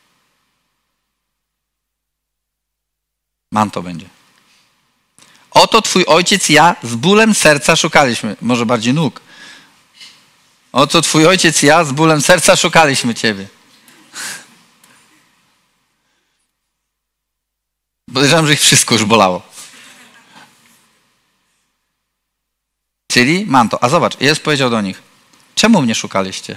Manto będzie. Oto twój ojciec i ja z bólem serca szukaliśmy. Może bardziej nóg. Oto twój ojciec i ja z bólem serca szukaliśmy ciebie. Podejrzewam, że ich wszystko już bolało. Czyli manto. A zobacz, Jezus powiedział do nich: czemu mnie szukaliście?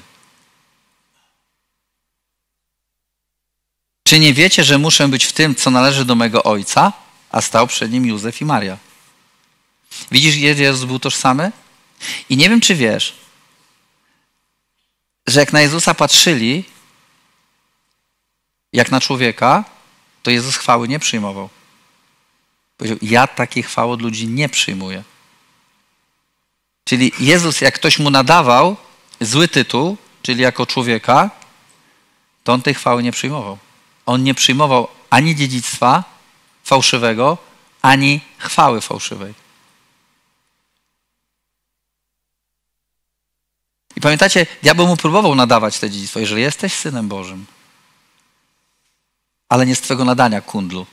Czy nie wiecie, że muszę być w tym, co należy do mego Ojca? A stał przed nim Józef i Maria. Widzisz, gdzie Jezus był tożsamy? I nie wiem, czy wiesz, że jak na Jezusa patrzyli, jak na człowieka, to Jezus chwały nie przyjmował. Powiedział: ja takiej chwały od ludzi nie przyjmuję. Czyli Jezus, jak ktoś mu nadawał zły tytuł, czyli jako człowieka, to on tej chwały nie przyjmował. On nie przyjmował ani dziedzictwa fałszywego, ani chwały fałszywej. I pamiętacie, diabeł mu próbował nadawać te dziedzictwo. Jeżeli jesteś Synem Bożym, ale nie z twego nadania, kundlu.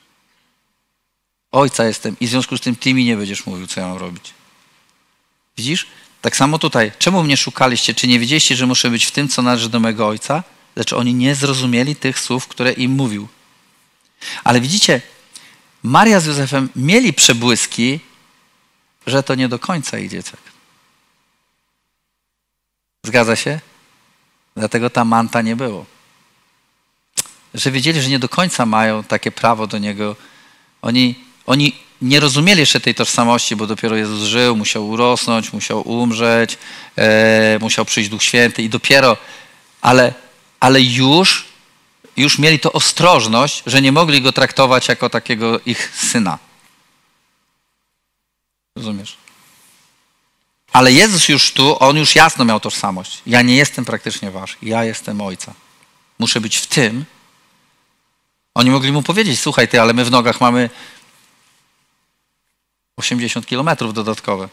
Ojca jestem i w związku z tym ty mi nie będziesz mówił, co ja mam robić. Widzisz? Tak samo tutaj. Czemu mnie szukaliście? Czy nie wiedzieliście, że muszę być w tym, co należy do mego Ojca? Lecz oni nie zrozumieli tych słów, które im mówił. Ale widzicie, Maria z Józefem mieli przebłyski, że to nie do końca ich dzieciak. Zgadza się? Dlatego ta manta nie było. Że wiedzieli, że nie do końca mają takie prawo do Niego. Oni, oni nie rozumieli jeszcze tej tożsamości, bo dopiero Jezus żył, musiał urosnąć, musiał umrzeć, e, musiał przyjść Duch Święty i dopiero, ale, ale już, już mieli to ostrożność, że nie mogli Go traktować jako takiego ich syna. Rozumiesz? Ale Jezus już tu, On już jasno miał tożsamość. Ja nie jestem praktycznie wasz, ja jestem Ojca. Muszę być w tym. Oni mogli mu powiedzieć: słuchaj ty, ale my w nogach mamy osiemdziesiąt kilometrów dodatkowe.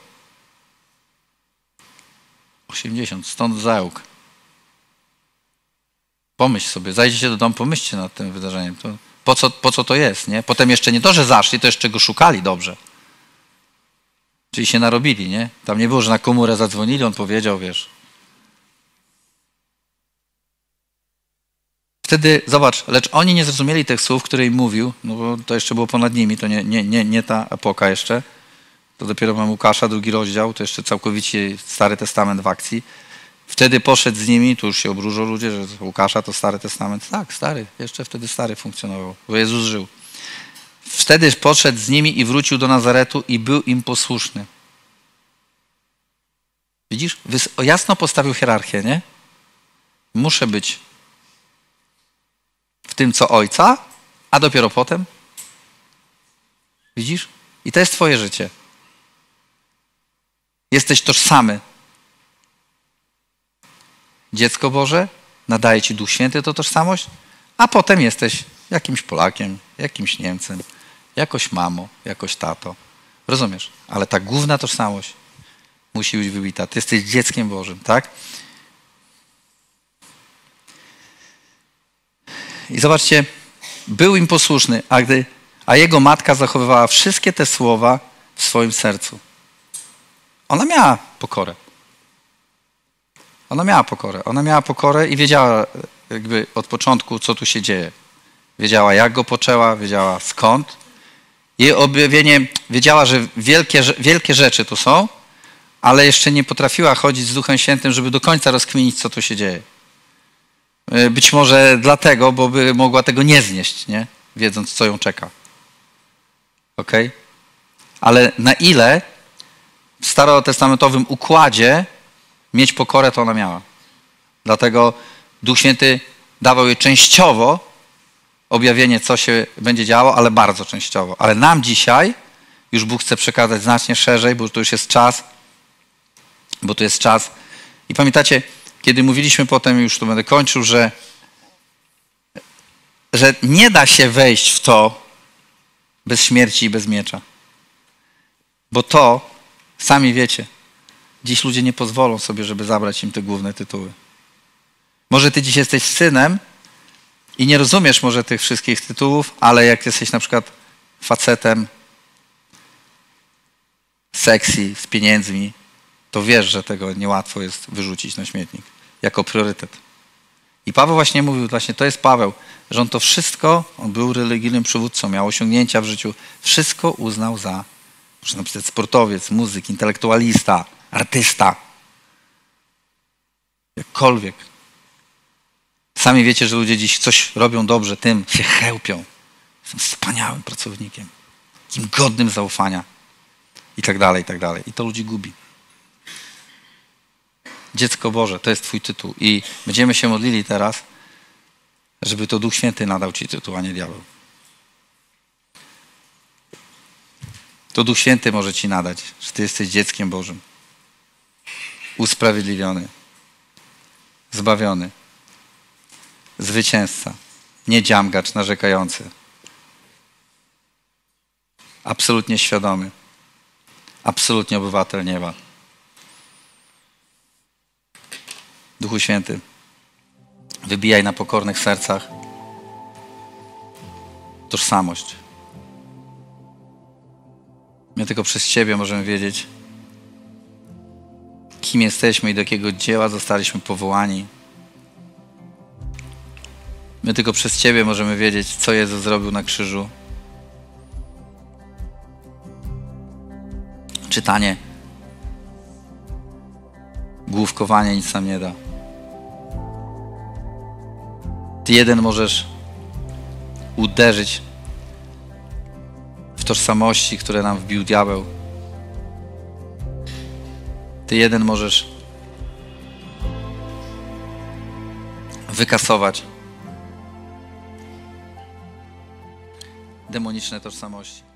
osiemdziesiąt, stąd Zełk. Pomyśl sobie, zajdziecie do domu, pomyślcie nad tym wydarzeniem. To po, co, po co to jest, nie? Potem jeszcze nie to, że zaszli, to jeszcze go szukali dobrze. Czyli się narobili, nie? Tam nie było, że na komórę zadzwonili, on powiedział, wiesz. Wtedy, zobacz, lecz oni nie zrozumieli tych słów, które im mówił, no bo to jeszcze było ponad nimi, to nie, nie, nie, nie ta epoka jeszcze. To dopiero mam Łukasza, drugi rozdział, to jeszcze całkowicie Stary Testament w akcji. Wtedy poszedł z nimi, tu już się obróżą ludzie, że Łukasza to Stary Testament. Tak, stary, jeszcze wtedy stary funkcjonował, bo Jezus żył. Wtedy poszedł z nimi i wrócił do Nazaretu i był im posłuszny. Widzisz? Jasno postawił hierarchię, nie? Muszę być w tym, co Ojca, a dopiero potem. Widzisz? I to jest twoje życie. Jesteś tożsamy. Dziecko Boże, nadaje ci Duch Święty tę tożsamość, a potem jesteś jakimś Polakiem, jakimś Niemcem, jakoś mamą, jakoś tato. Rozumiesz? Ale ta główna tożsamość musi być wybita. Ty jesteś dzieckiem Bożym, tak? I zobaczcie, był im posłuszny, a, gdy, a jego matka zachowywała wszystkie te słowa w swoim sercu. Ona miała pokorę. Ona miała pokorę. Ona miała pokorę i wiedziała jakby od początku, co tu się dzieje. Wiedziała, jak go poczęła, wiedziała skąd. Jej objawienie, wiedziała, że wielkie, wielkie rzeczy tu są, ale jeszcze nie potrafiła chodzić z Duchem Świętym, żeby do końca rozkminić, co tu się dzieje. Być może dlatego, bo by mogła tego nie znieść, nie? Wiedząc, co ją czeka. Okej? Okay? Ale na ile w starotestamentowym układzie mieć pokorę, to ona miała. Dlatego Duch Święty dawał jej częściowo objawienie, co się będzie działo, ale bardzo częściowo. Ale nam dzisiaj już Bóg chce przekazać znacznie szerzej, bo to już jest czas, bo to jest czas. I pamiętacie, kiedy mówiliśmy potem, już to będę kończył, że, że nie da się wejść w to bez śmierci i bez miecza. Bo to, sami wiecie, dziś ludzie nie pozwolą sobie, żeby zabrać im te główne tytuły. Może ty dziś jesteś synem i nie rozumiesz może tych wszystkich tytułów, ale jak jesteś na przykład facetem sexy, z pieniędzmi, to wiesz, że tego niełatwo jest wyrzucić na śmietnik jako priorytet. I Paweł właśnie mówił, właśnie to jest Paweł, że on to wszystko, on był religijnym przywódcą, miał osiągnięcia w życiu, wszystko uznał za, można napisać, sportowiec, muzyk, intelektualista, artysta. Jakkolwiek. Sami wiecie, że ludzie dziś coś robią dobrze, tym się chełpią. Jestem wspaniałym pracownikiem, takim godnym zaufania i tak dalej, i tak dalej. I to ludzi gubi. Dziecko Boże, to jest twój tytuł. I będziemy się modlili teraz, żeby to Duch Święty nadał ci tytuł, a nie diabeł. To Duch Święty może ci nadać, że ty jesteś dzieckiem Bożym. Usprawiedliwiony. Zbawiony. Zwycięzca. Nie dziamgacz narzekający. Absolutnie świadomy. Absolutnie obywatel nieba. Duchu Święty, wybijaj na pokornych sercach tożsamość. My tylko przez Ciebie możemy wiedzieć, kim jesteśmy i do jakiego dzieła zostaliśmy powołani. My tylko przez Ciebie możemy wiedzieć, co Jezus zrobił na krzyżu. Czytanie, główkowanie nic nam nie da. Ty jeden możesz uderzyć w tożsamości, które nam wbił diabeł. Ty jeden możesz wykasować demoniczne tożsamości.